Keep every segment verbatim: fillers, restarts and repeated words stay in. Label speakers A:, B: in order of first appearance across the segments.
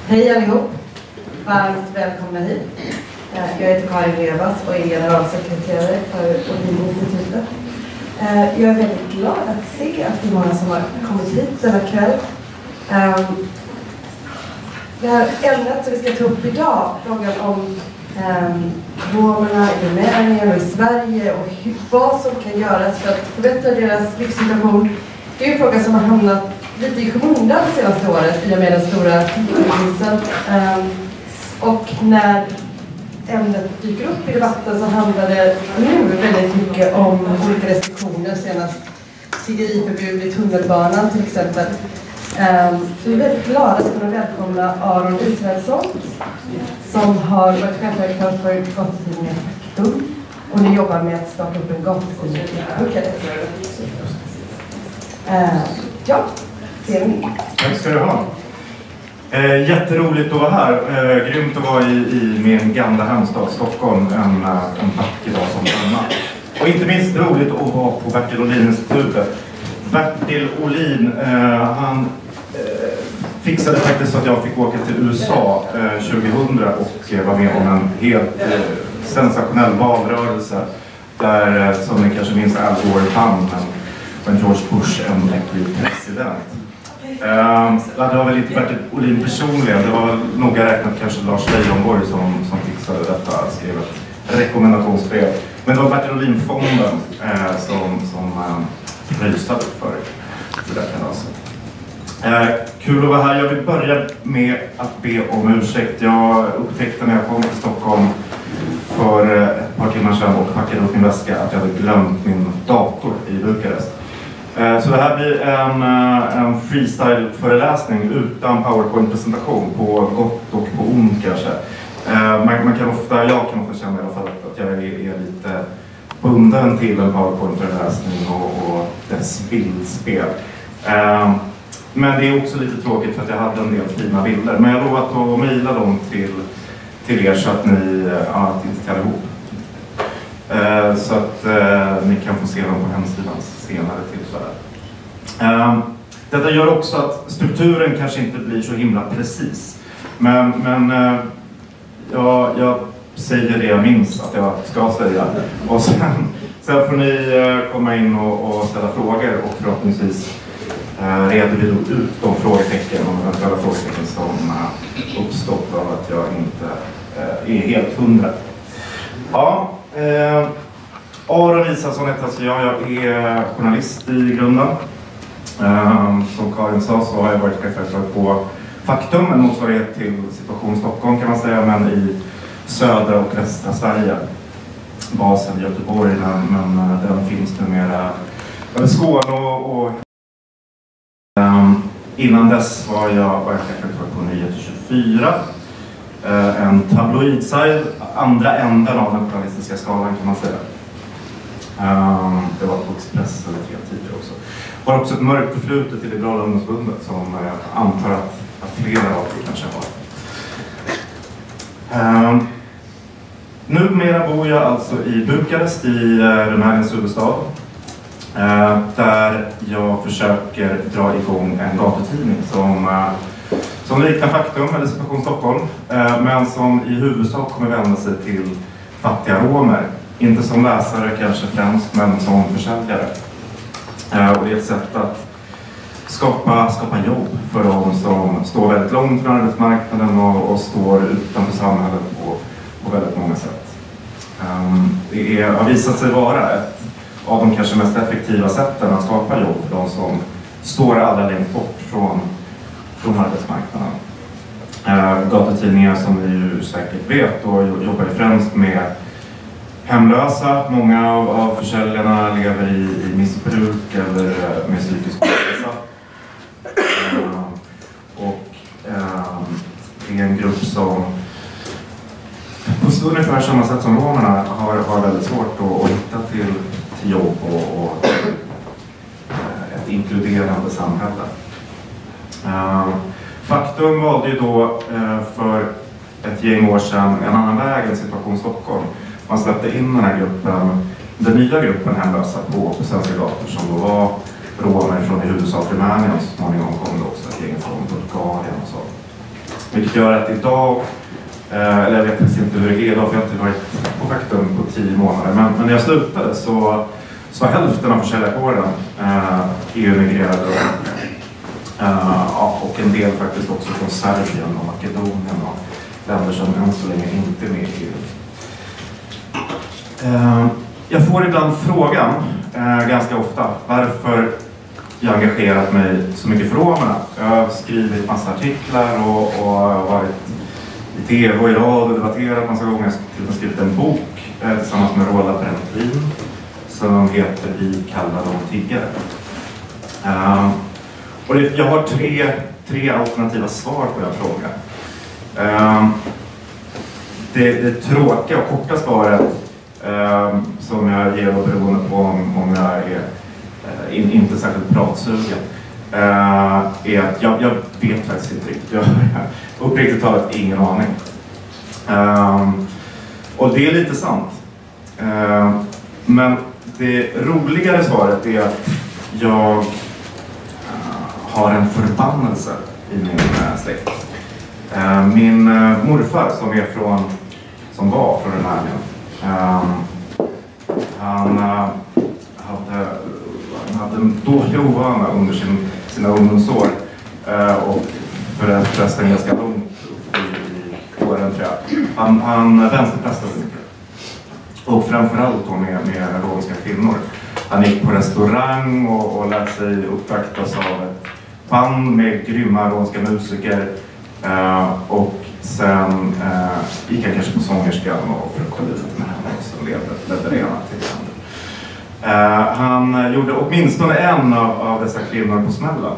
A: Hej allihop! Varmt välkomna hit. Jag heter Karin Revas och är generalsekreterare för Olininstitutet. Jag är väldigt glad att se att det är många som har kommit hit denna kväll. Det här ämnet som vi ska ta upp idag, frågan om romerna i Rumänien och i Sverige och hur, vad som kan göras för att förbättra deras livssituation. Det är en fråga som har hamnat lite i skymundan det senaste året i och med den stora krisen. Och när ämnet dyker upp i debatten så handlar det nu väldigt mycket om olika restriktioner, senast tiggeriförbud i tunnelbanan till exempel. Så vi är väldigt glada att kunna välkomna Aron Israelsson som har varit chefredaktör för gatutidningen Faktum och nu jobbar med att starta upp en gatutidning i Bukarest. Ja, ser ni.
B: Tack ska du ha. Eh, jätteroligt att vara här. Eh, grymt att vara i, i min gamla hemstad Stockholm en, en vacker dag som denna. Och inte minst roligt att vara på Bertil Ohlin-institutet. Bertil Ohlin, eh, han eh, fixade faktiskt så att jag fick åka till U S A eh, tjugohundra och eh, var med om en helt eh, sensationell valrörelse. Där, eh, som ni kanske minns, Al Gore vann, men George Bush ändå blev president. Uh, det var väl inte Bertil Ohlin personligen, det var noga räknat kanske Lars Leijonborg som, som fixade detta, skrev ett rekommendationsbrev. Men det var Bertil Ohlin-fonden uh, som, som uh, pröjsade för, för det här alltså. Uh, kul att vara här. Jag vill börja med att be om ursäkt. Jag upptäckte när jag kom till Stockholm för uh, ett par timmar sedan och packade upp min väska att jag hade glömt min dator i Bukarest. Så det här blir en, en freestyle-föreläsning utan PowerPoint-presentation på gott och på ont kanske. Man, man kan ofta, jag kan ofta känna i alla fall att jag är, är lite bunden till en PowerPoint-föreläsning och, och dess bildspel. Men det är också lite tråkigt för att jag hade en del fina bilder. Men jag har lovat att mejla dem till, till er så att ni ja, att inte tar ihop. Uh, så att uh, ni kan få se dem på hemsidan senare tillfälle. Uh, detta gör också att strukturen kanske inte blir så himla precis. Men, men uh, ja, jag säger det jag minns att jag ska säga. Och sen, sen får ni uh, komma in och, och ställa frågor och förhoppningsvis uh, reder vi ut de frågetecken och eventuella frågetecken som uh, uppstått av att jag inte uh, är helt hundra. Ja. Eh, Aron Israelsson heter alltså jag, jag är journalist i grunden. Eh, som Karin sa så har jag varit chefredaktör på Faktum, en motsvarighet till Situation Stockholm kan man säga, men i södra och västra Sverige. Basen i Göteborg, men, men den finns numera över Skåne och, och eh, innan dess var jag, var jag chefredaktör på Nyheter tjugofyra. Uh, en tabloidside, andra änden av den journalistiska skalan kan man säga. Um, det var på Expressen eller tre tidigare också. Var också ett mörkt förflutet till Liberala ungdomsförbundet som jag uh, antar att, att flera av er kanske har. Um, numera bor jag alltså i Bukarest i uh, Rumäniens huvudstad. Uh, där jag försöker dra igång en gatutidning som uh, Som liknar Faktum eller Situation Stockholm, eh, men som i huvudsak kommer vända sig till fattiga romer. Inte som läsare kanske främst, men som försäljare. Eh, och det är ett sätt att skapa, skapa jobb för de som står väldigt långt från arbetsmarknaden och, och står utanför samhället på, på väldigt många sätt. Um, det är, har visat sig vara ett av de kanske mest effektiva sätten att skapa jobb för de som står allra längst bort från från arbetsmarknaden. Uh, gatutidningar som ni ju säkert vet och jobbar främst med hemlösa. Många av, av försäljarna lever i, i missbruk eller uh, med psykisk ohälsa. Uh, och uh, det är en grupp som på ungefär samma sätt som romerna har, har väldigt svårt att, att hitta till, till jobb och, och uh, ett inkluderande samhälle. Uh, Faktum valde ju då uh, för ett gäng år sedan en annan väg än Situation Stockholm. Man släppte in den här gruppen, den nya gruppen hemlösa på, på svenska gator som då var romer från i huvudsak Rumänien. Så småningom kom det också ett gäng från Bulgarien och så. Vilket gör att idag, eh, eller jag vet faktiskt inte hur det är idag för jag har inte varit på Faktum på tio månader. Men, men när jag slutade så, så var hälften av försäljarkåren eh, E U-migrerade. Uh, ja, och en del faktiskt också från Serbien och Makedonien och länder som än så länge inte är med i E U. Uh, jag får ibland frågan, uh, ganska ofta, varför jag engagerat mig så mycket för romerna. Jag har skrivit massa artiklar och, och varit i tv och i radio och debatterat massa gånger. Jag har skrivit en bok uh, tillsammans med Roland Brentlin som heter Vi kallar dem tiggare. Uh, Och det, jag har tre, tre alternativa svar på den frågan. Um, det, det tråkiga och korta svaret um, som jag ger då beroende på om, om jag är uh, in, inte särskilt pratsugen uh, är att jag, jag vet faktiskt inte riktigt. Jag har uppriktigt talat ingen aning. Um, och det är lite sant. Um, men det roligare svaret är att jag har en förbannelse i min äh, släkt. Äh, min äh, morfar som är från, som var från Rumänien, äh, han, äh, hade, han hade en dålig ovana under sin, sina ungdomsår äh, och för, förresten ganska långt upp i, i åren tror jag. Han, han vänsterpressade mycket. Och framförallt då med, med romska kvinnor. Han gick på restaurang och, och lät sig uppvaktas av ett band med grymma romska musiker uh, och sen uh, gick han kanske på sångerskan och fruktade lite med henne och så ledde rena till uh, Han gjorde åtminstone en av, av dessa kvinnor på smällen.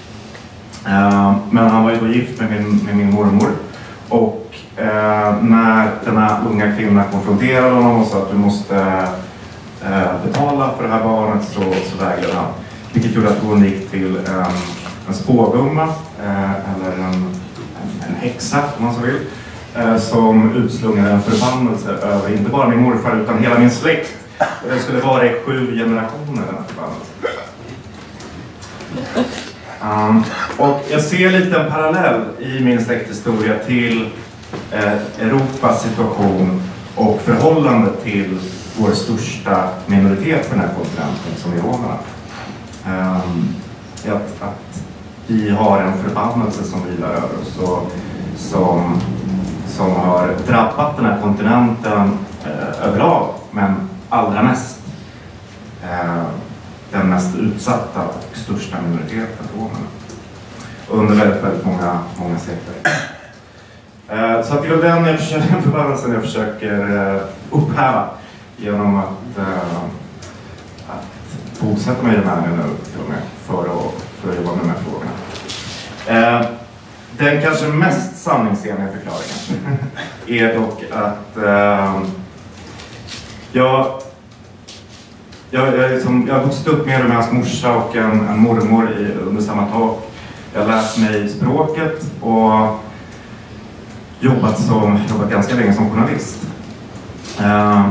B: Uh, men han var ju då gift med min, med min mormor och uh, när den här unga kvinnan konfronterade honom och sa att du måste uh, betala för det här barnet så, så vägrade han. Vilket gjorde att hon gick till um, en spågumma eh, eller en, en, en häxa om man så vill eh, som utslungade en förbannelse över inte bara min morfar utan hela min släkt. Och det skulle vara i sju generationer den här förbannelsen. Um, och jag ser lite en parallell i min släkthistoria till eh, Europas situation och förhållande till vår största minoritet på den här kontinenten som är romerna. Um, att, att vi har en förbannelse som vilar över oss och som, som har drabbat den här kontinenten eh, överlag, men allra mest eh, den mest utsatta och största minoriteten, romerna, under väldigt, väldigt många, många sekler. Eh, så att det är den, jag försöker, den förbannelsen jag försöker eh, upphäva genom att, eh, att bosätta mig i Rumänien nu till och med för att för att jobba med de här frågorna. Eh, den kanske mest sanningsenliga förklaringen är dock att eh, jag, jag, jag, liksom, jag har vuxit upp med rumänsk morsa och en, en mormor i, under samma tak. Jag har lärt mig språket och jobbat, som, jobbat ganska länge som journalist. Eh,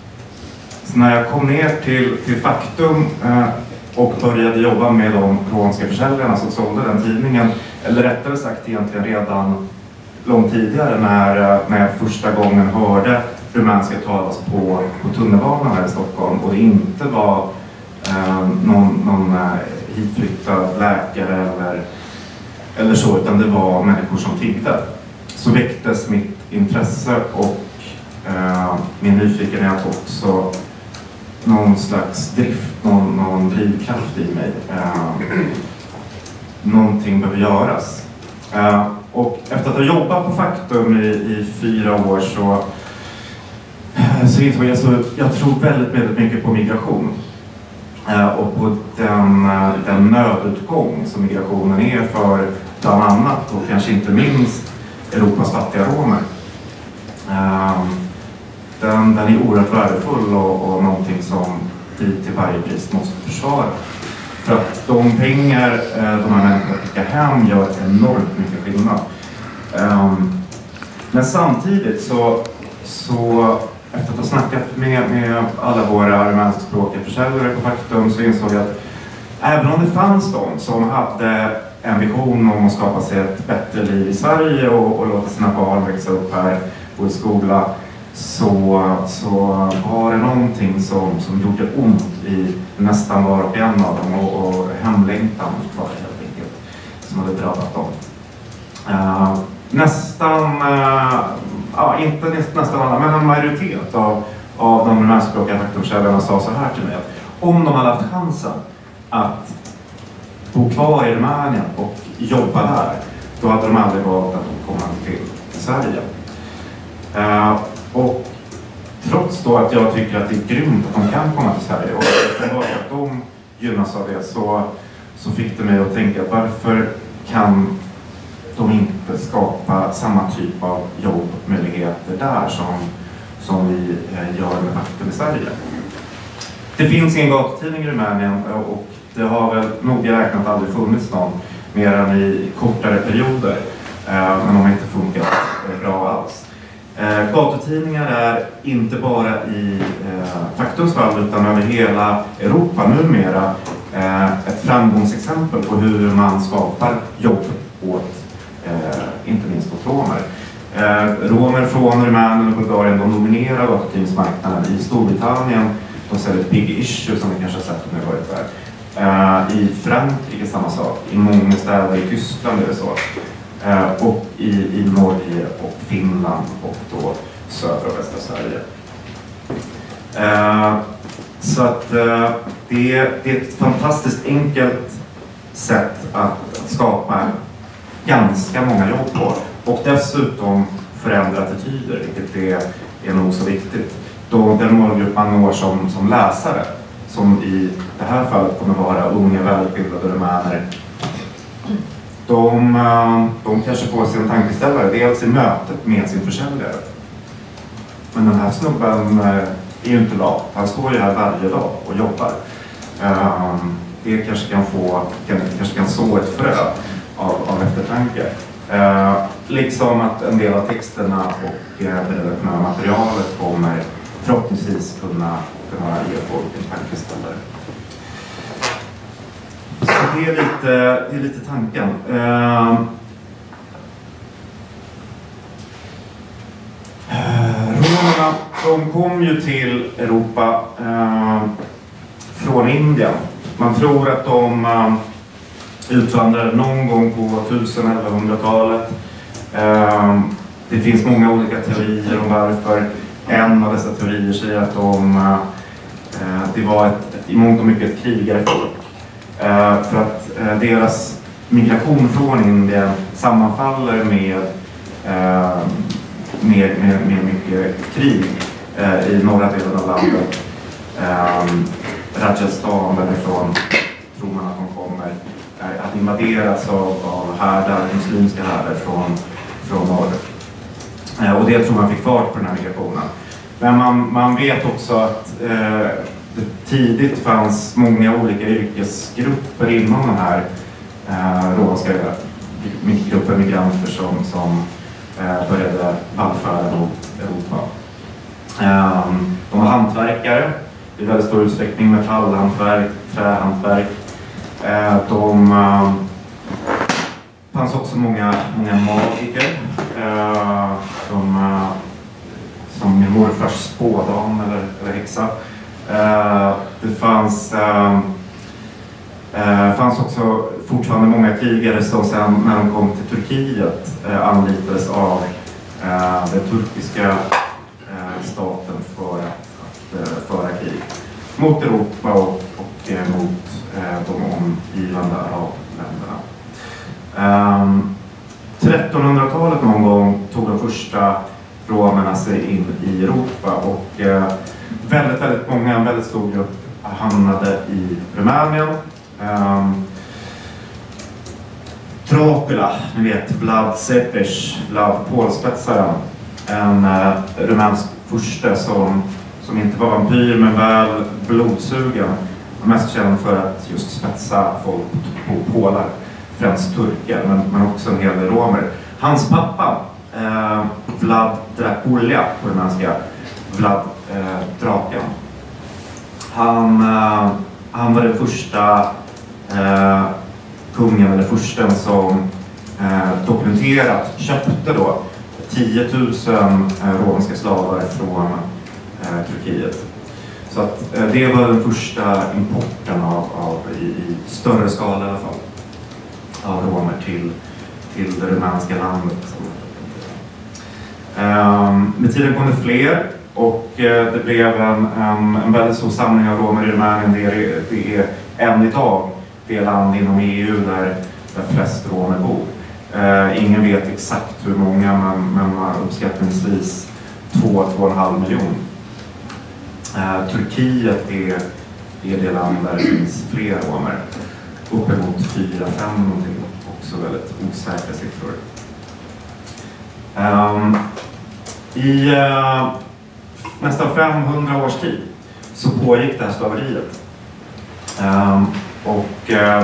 B: så när jag kom ner till, till Faktum eh, och började jobba med de romska försäljarna som sålde den tidningen. Eller rättare sagt egentligen redan långt tidigare när, när jag första gången hörde rumänska talas på, på tunnelbanan här i Stockholm. Och det inte var eh, någon, någon hitflyttad läkare eller, eller så, utan det var människor som tiggde. Så väcktes mitt intresse och eh, min nyfikenhet också. Någon slags drift, någon, någon drivkraft i mig. Eh, någonting behöver göras. Eh, och efter att ha jobbat på Faktum i, i fyra år så, så insåg jag så jag tror väldigt, väldigt mycket på migration. Eh, och på den, den nödutgång som migrationen är för bland annat och kanske inte minst Europas fattiga romer. Eh, Den, den är oerhört värdefull och, och någonting som vi till varje pris måste försvara. För att de pengar eh, de här människorna skickar hem gör enormt mycket skillnad. Um, men samtidigt så, så efter att ha snackat med, med alla våra rumänskspråkiga försäljare på Faktum så insåg jag att även om det fanns de som hade en vision om att skapa sig ett bättre liv i Sverige och, och låta sina barn växa upp här och i skola, så, så var det någonting som, som gjorde ont i nästan var och en av dem, och, och hemlängtan var det helt enkelt som hade drabbat dem. Uh, nästan, uh, ja, inte nästan alla, men en majoritet av, av de rumänskspråkiga faktumkällarna sa så här till mig, att om de hade haft chansen att bo kvar i Rumänien och jobba där, då hade de aldrig valt att komma till Sverige. Uh, och trots då att jag tycker att det är grymt att de kan komma till Sverige och att de gynnas av det, så, så fick det mig att tänka, varför kan de inte skapa samma typ av jobbmöjligheter där som, som vi eh, gör med Faktum i Sverige. Det finns ingen gatutidning i Rumänien, och det har väl nog räknat aldrig funnits någon mer än i kortare perioder, eh, men de har inte funkat eh, bra alls. Eh, gatutidningar är inte bara i eh, Faktums fall utan över hela Europa numera eh, ett framgångsexempel på hur man skapar jobb åt eh, inte minst åt romer. Eh, romer från Rumänien och Bulgarien, de dominerar gatutidningsmarknaden. I Storbritannien, de säljer Big Issue som ni kanske har sett om ni varit där. Eh, I Frankrike samma sak, i många städer i Tyskland är det så. Uh, och i, i Norge och Finland och då södra och västra Sverige. Uh, så att uh, det, det är ett fantastiskt enkelt sätt att skapa ganska många jobb på, och dessutom förändra attityder, vilket är, är nog så viktigt. Då den målgrupp man når som, som läsare, som i det här fallet kommer vara unga välutbildade rumäner, De, de kanske får sin tankeställare, dels i mötet med sin försäljare. Men den här snubben är ju inte lat. Han står ju här varje dag och jobbar. Det kanske kan få, kanske kan så ett frö av, av eftertanke. Liksom att en del av texterna och det materialet kommer förhoppningsvis kunna, kunna ge folk en tankeställare. Det är lite, det är lite tanken. Uh, romerna, de kom ju till Europa uh, från Indien. Man tror att de uh, utvandrade någon gång på tusen eller elvahundratalet. Uh, det finns många olika teorier om varför. En av dessa teorier säger att de, uh, det var ett, ett, i mångt och mycket ett krigarfolk. Uh, för att uh, deras migration från Indien sammanfaller med, uh, med, med, med mycket krig uh, i norra delen av landet. Um, Rajasthan, därifrån tror man att de kommer uh, att invaderas av, av härdar, muslimska härdar från, från norr. Uh, och det tror man fick fart på den här migrationen. Men man, man vet också att uh, det tidigt fanns många olika yrkesgrupper inom den här eh, romerska gruppen migranter som, som eh, började vallfärda mot Europa. Eh, de var hantverkare i väldigt stor utsträckning, metallhantverk, trähantverk. Eh, de eh, fanns också många, många magiker. Eh, de, eh, som min morfars spådam eller, eller häxa. Uh, det fanns, uh, uh, fanns också fortfarande många krigare som sen när de kom till Turkiet uh, anlitades av uh, den turkiska uh, staten för att, att uh, föra krig mot Europa och, och uh, mot uh, de omgivande arabländerna. Um, trettonhundratalet någon gång tog de första romerna sig in i Europa, och uh, Väldigt, väldigt många, en väldigt stor grupp hamnade i Rumänien. Um, Dracula, ni vet, Vlad Tepes, Vlad Pålspetsaren. En uh, rumänsk furste som, som inte var vampyr men väl blodsugen. Mest känd för att just spetsa folk på pålar, främst turkar, men, men också en hel del romer. Hans pappa, uh, Vlad Dracula på rumänska, Vlad eh, draken. Han, eh, han var den första eh, kungen eller fursten som eh, dokumenterat köpte då tio tusen eh, romerska slavar från eh, Turkiet. Så att eh, det var den första importen av, av i, i större skala i alla fall, av romer till, till det rumänska landet. Um, med tiden kom det fler och uh, det blev en, en, en väldigt stor samling av romer i Rumänien. Det är, det är än idag det land inom E U där, där flest romer bor. Uh, ingen vet exakt hur många, men, men uppskattningsvis två till två och en halv miljon. Uh, Turkiet är, är det land där det finns fler romer. Uppemot fyra fem någonting. Också väldigt osäkra siffror. Um, I uh, nästan femhundra års tid så pågick det här slaveriet. Um, och uh,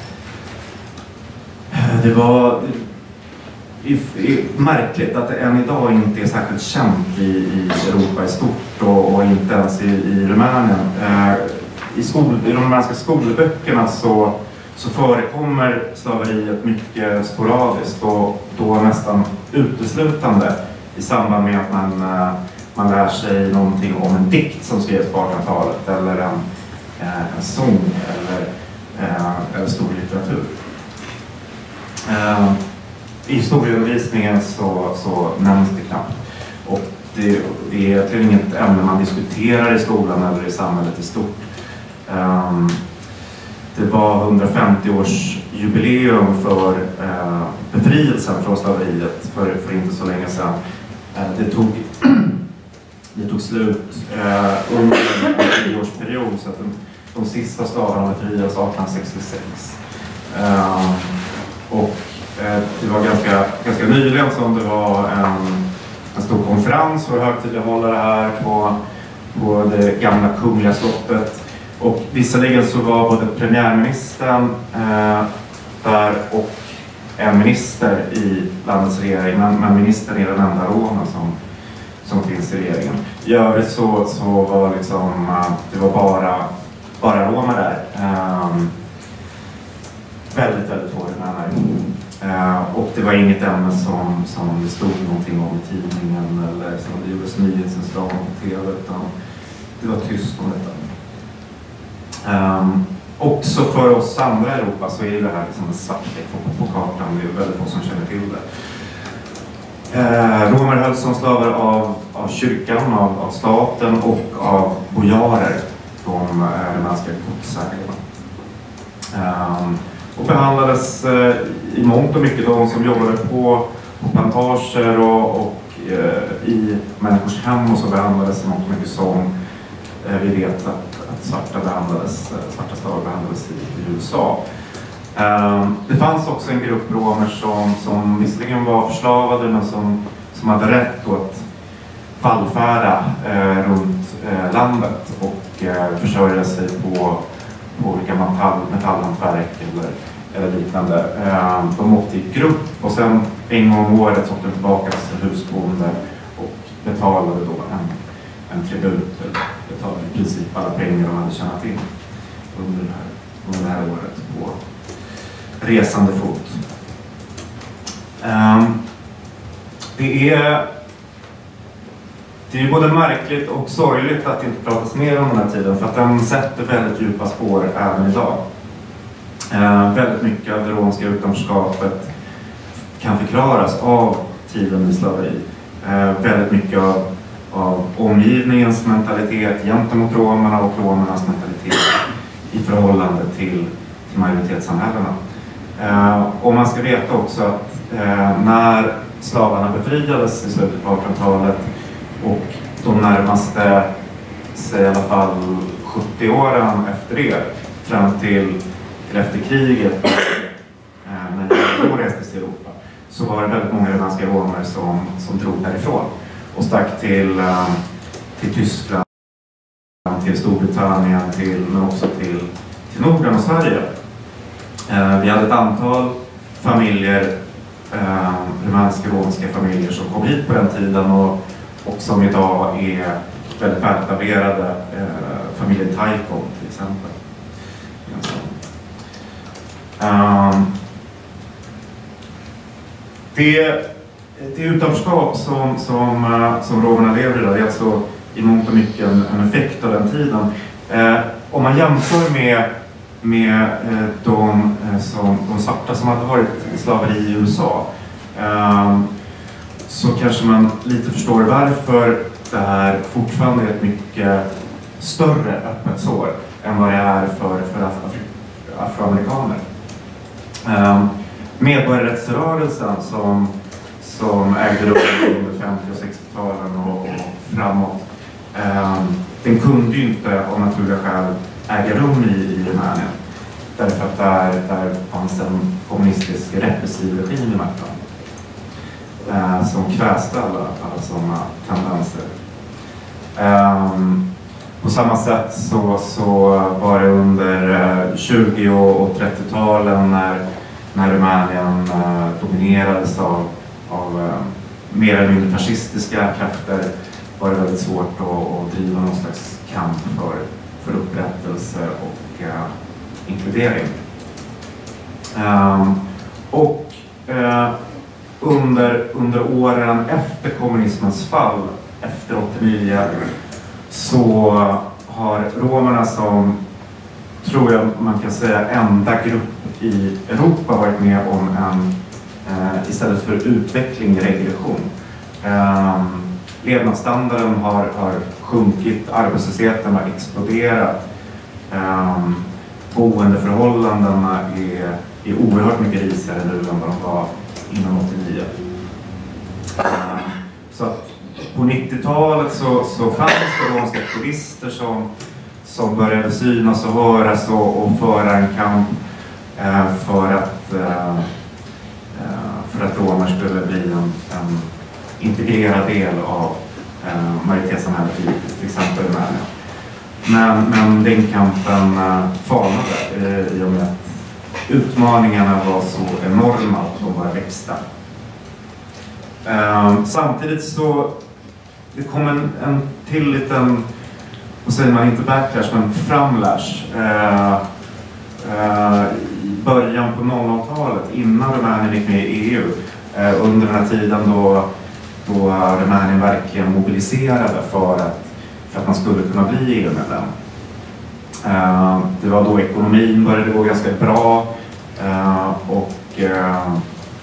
B: det var i, i, märkligt att det än idag inte är särskilt känt i, i Europa i stort och, och inte ens i, i Rumänien. Uh, i, skol, I de rumänska skolböckerna så, så förekommer slaveriet mycket sporadiskt och då nästan uteslutande i samband med att man, man lär sig någonting om en dikt som skrevs på artonhundratalet eller en, en sång eller, eller stor litteratur. I historieundervisningen så, så nämns det knappt. Och det, det är till inget ämne man diskuterar i skolan eller i samhället i stort. Det var hundrafemtio-årsjubileum för eh, befrielsen från slaveriet för, för inte så länge sedan. Eh, det, tog, det tog slut eh, under en tioårsperiod så att de, de sista slavarna befriades arton sextiosex. Eh, och eh, det var ganska, ganska nyligen som det var en, en stor konferens för högtidliga hållare här på, på det gamla kungliga slottet. Och visserligen så var både premiärministern eh, där och en minister i landets regering, men, men ministern är den enda romen som, som finns i regeringen. I övrigt så, så var liksom, eh, det var bara, bara romer där. Eh, väldigt, väldigt få rumäner. Eh, och det var inget ämne som, som det stod någonting om i tidningen eller som det gjordes nyhetsinslag på tv, utan det var tyst om detta. Um, också för oss andra i Europa så är det här liksom en svart på, på kartan. Det är väldigt få som känner till det. Uh, romer hölls som slavar av, av kyrkan, av, av staten och av bojarer, de uh, rumänska godsägarna. Um, och behandlades uh, i mångt och mycket de som jobbade på, på plantager och, och uh, i människors hem, och så behandlades i mångt och mycket som uh, vi vet att Svarta, behandlades, svarta slavar behandlades i, i U S A. Um, det fanns också en grupp romer som, som visserligen var förslavade men som, som hade rätt att vallfärda eh, runt eh, landet och eh, försörja sig på, på olika metall, metallhantverk eller, eller liknande. Eh, de åkte i grupp och sen en gång om året så åkte de tillbaka till sin husbonde och betalade då en en tribut, eller betalade i princip alla pengar de hade tjänat in under det här, under det här året på resande fot. Um, det är det är både märkligt och sorgligt att det inte pratas mer om den här tiden, för att den sätter väldigt djupa spår även idag. Uh, väldigt mycket av det romska utanförskapet kan förklaras av tiden i slaveri. Uh, väldigt mycket av av omgivningens mentalitet gentemot romerna och romernas mentalitet i förhållande till, till majoritetssamhällena. Eh, och man ska veta också att eh, när slavarna befriades i slutet på artonhundratalet och de närmaste, säg i alla fall sjuttio åren efter det, fram till, till efter kriget, eh, när de reste till Europa, så var det väldigt många rumänska romer som, som drog därifrån och stack till, till Tyskland, till Storbritannien, till, men också till, till Norden och Sverige. Eh, vi hade ett antal familjer, eh, rumänska romska familjer som kom hit på den tiden och, och som idag är väldigt väletablerade. Eh, familjen Taikon till exempel. Um, Det, det utanförskap som, som, som romerna lever i, det är alltså i mångt och mycket en, en effekt av den tiden. Eh, om man jämför med, med eh, de, eh, som, de svarta som hade varit i slaveri i U S A, eh, så kanske man lite förstår varför det här fortfarande är ett mycket större öppet sår än vad det är för, för afro, afroamerikaner. Eh, medborgarrättsrörelsen som, som ägde rum under femtio- och sextio-talen och, och framåt, eh, den kunde ju inte av naturliga skäl äga rum i, i Rumänien. Därför att där, där fanns en kommunistisk repressiv regim i makten. Eh, som kväste alla, alla sådana tendenser. Eh, på samma sätt så, så var det under tjugo- och trettio-talen när, när Rumänien eh, dominerades av, av eh, mer eller mindre fascistiska krafter, var det väldigt svårt att, att driva någon slags kamp för, för upprättelse och uh, inkludering. Um, och uh, under, under åren efter kommunismens fall, efter åttionio, så har romerna som, tror jag man kan säga, enda grupp i Europa varit med om en, uh, istället för utveckling, regression. Um, Levnadsstandarden har, har sjunkit, arbetslösheten har exploderat, um, boendeförhållandena är, är oerhört mycket risigare nu än vad de var innan åttionio. Um, så att på nittiotalet så, så fanns det romska aktivister som, som började synas och höras och, och föra en kamp uh, för, att, uh, uh, för att romer skulle bli en, en integrerad del av eh, majoritetssamhället i till exempel Rumänien. Men, men den kampen eh, falnade eh, i och med att utmaningarna var så enorma att de bara växte. Eh, samtidigt så det kom en, en till liten, vad säger man, inte backlash men framlash eh, eh, i början på noll noll-talet innan Rumänien gick med i E U, eh, under den här tiden då då Rumänien verkligen mobiliserade för att, för att man skulle kunna bli E U-medlem. Uh, det var då ekonomin började gå ganska bra uh, och uh,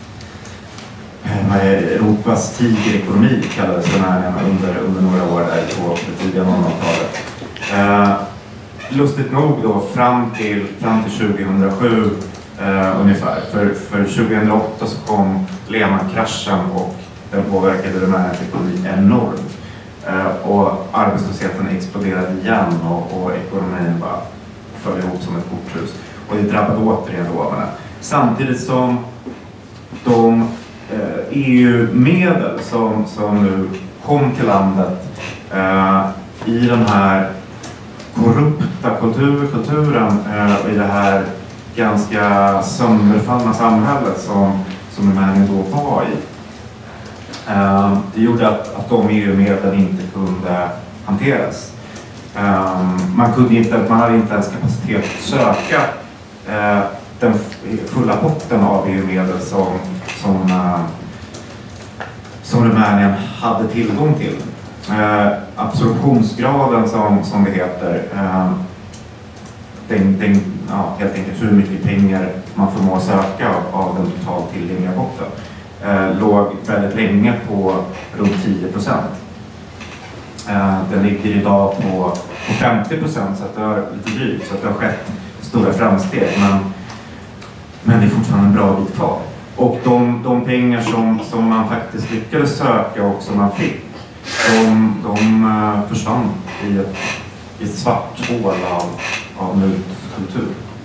B: Europas tigerekonomi kallades Rumänien under, under några år där på det tidiga noll noll-talet. Uh, lustigt nog då fram till, fram till tjugohundrasju uh, ungefär. För, för tjugohundraåtta så kom Lehman-kraschen och den påverkade Rumäniens ekonomi enormt. Uh, och arbetslösheten exploderade igen och, och ekonomin bara föll ihop som ett korthus. Och det drabbade återigen romerna. Samtidigt som de uh, E U-medel som, som nu kom till landet uh, i den här korrupta kultur, kulturen uh, och i det här ganska sönderfallna samhället som, som Rumänien då var i. Uh, det gjorde att, att de E U-medlen inte kunde hanteras. Um, man, kunde inte, man hade inte ens kapacitet att söka uh, den fulla potten av E U-medel som, som, uh, som Rumänien hade tillgång till. Uh, absorptionsgraden som, som det heter, uh, den, den, ja, helt enkelt hur mycket pengar man förmår söka av, av den totalt tillgängliga potten. Eh, låg väldigt länge på runt tio procent. Eh, den ligger idag på, på femtio procent, så att det är lite drygt, så att det har skett stora framsteg, men, men det är fortfarande en bra bit kvar. Och de, de pengar som, som man faktiskt lyckades söka och som man fick, de, de uh, försvann i ett, i ett svart hål av, av mutkultur.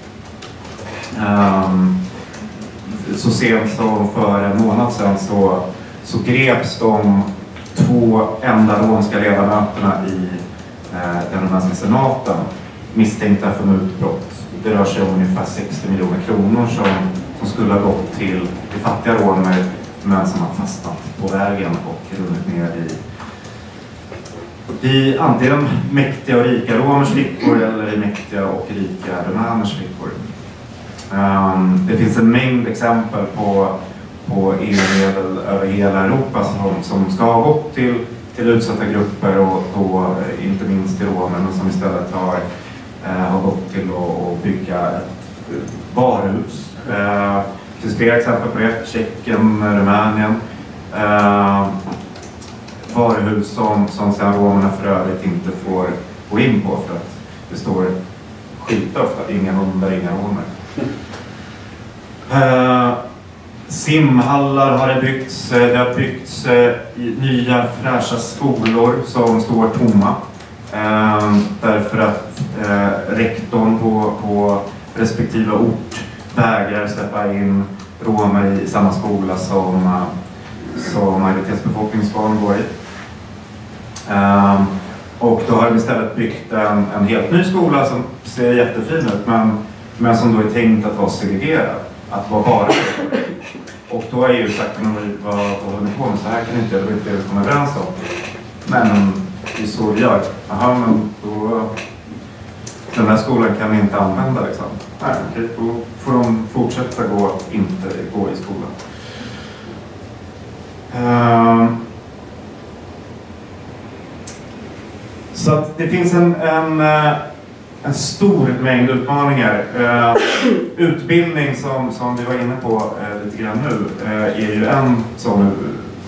B: Um, Så sent som för en månad sedan så, så greps de två enda romska ledamöterna i eh, den rumänska senaten misstänkta för mutbrott. Det rör sig om ungefär sextio miljoner kronor som, som skulle ha gått till, till fattiga romer, men som har fastnat på vägen och runnit ner i, i antingen mäktiga och rika romers fickor eller i mäktiga och rika rumäners fickor. Um, det finns en mängd exempel på, på E U-medel över hela Europa som, som ska ha gått till, till utsatta grupper och då inte minst till romerna som istället har, eh, har gått till att bygga ett varuhus. Eh, det finns flera exempel på det, Tjeckien, Rumänien. Eh, varuhus som, som sedan romerna för övrigt inte får gå in på för att det står skyltar ofta, inga hundar, inga romer. Eh, simhallar har det byggts, det har byggts eh, nya fräscha skolor som står tomma. Eh, därför att eh, rektorn på, på respektive ort vägrar släppa in romer i samma skola som, som majoritetsbefolkningsbarn går i. Eh, och då har de istället byggt en, en helt ny skola som ser jättefin ut men, men som då är tänkt att vara segregerad. Att vara bara och då är ju sagt att vad håller ni på med, så här kan inte, det är inte det vi kommer överens om. Men det är så vi gör. Jaha, men då den här skolan kan vi inte använda liksom. Nej, okej, då får de fortsätta gå, inte gå i skolan. Um, så att det finns en, en en stor mängd utmaningar. Uh, utbildning som, som vi var inne på uh, lite grann nu uh, är ju en sån uh,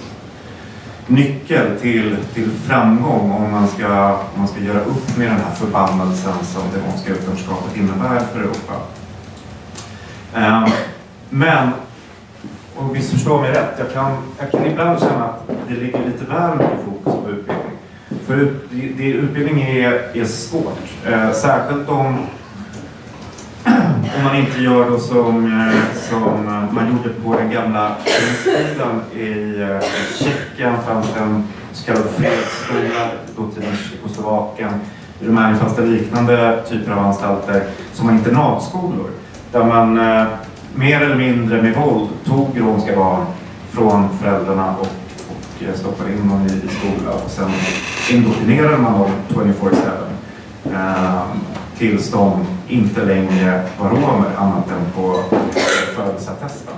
B: nyckel till, till framgång om man, ska, om man ska göra upp med den här förbannelsen som det romska utanförskapet innebär för Europa. Uh, men, och visst förstår mig rätt, jag kan, jag kan ibland känna att det ligger lite väl mycket fokus på utbildning. För ut, det, utbildning är, är svårt, eh, särskilt om, om man inte gör då som, eh, som man gjorde på den gamla tiden i eh, Tjeckien. Fanns en så kallad fredsskola, dåtidens Tjeckoslovakien. I Rumänien fanns det liknande typer av anstalter som var internatskolor där man eh, mer eller mindre med våld tog romska barn från föräldrarna och stoppade in dem i, i skolan och sen indoktrinerade man dem tjugofyra sju eh, tills de inte längre var romer annat än på födelseattesten.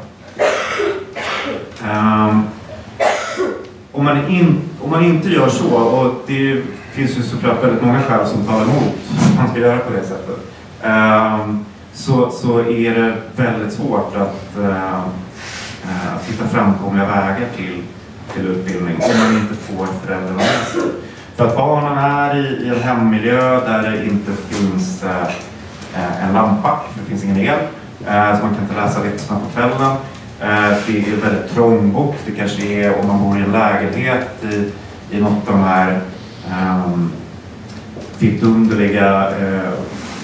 B: Eh, om, man in, om man inte gör så, och det finns ju såklart väldigt många skäl som talar emot att man ska göra på det sättet, eh, så, så är det väldigt svårt att, eh, att hitta framkomliga vägar till till utbildning om man inte får föräldrarna med sig. För att barnen är i, i en hemmiljö där det inte finns eh, en lampa, det finns ingen el, eh, så man kan inte läsa lektioner på kvällen. Eh, det är väldigt trångbott, det kanske är om man bor i en lägenhet i, i något av de här eh, vidunderliga eh,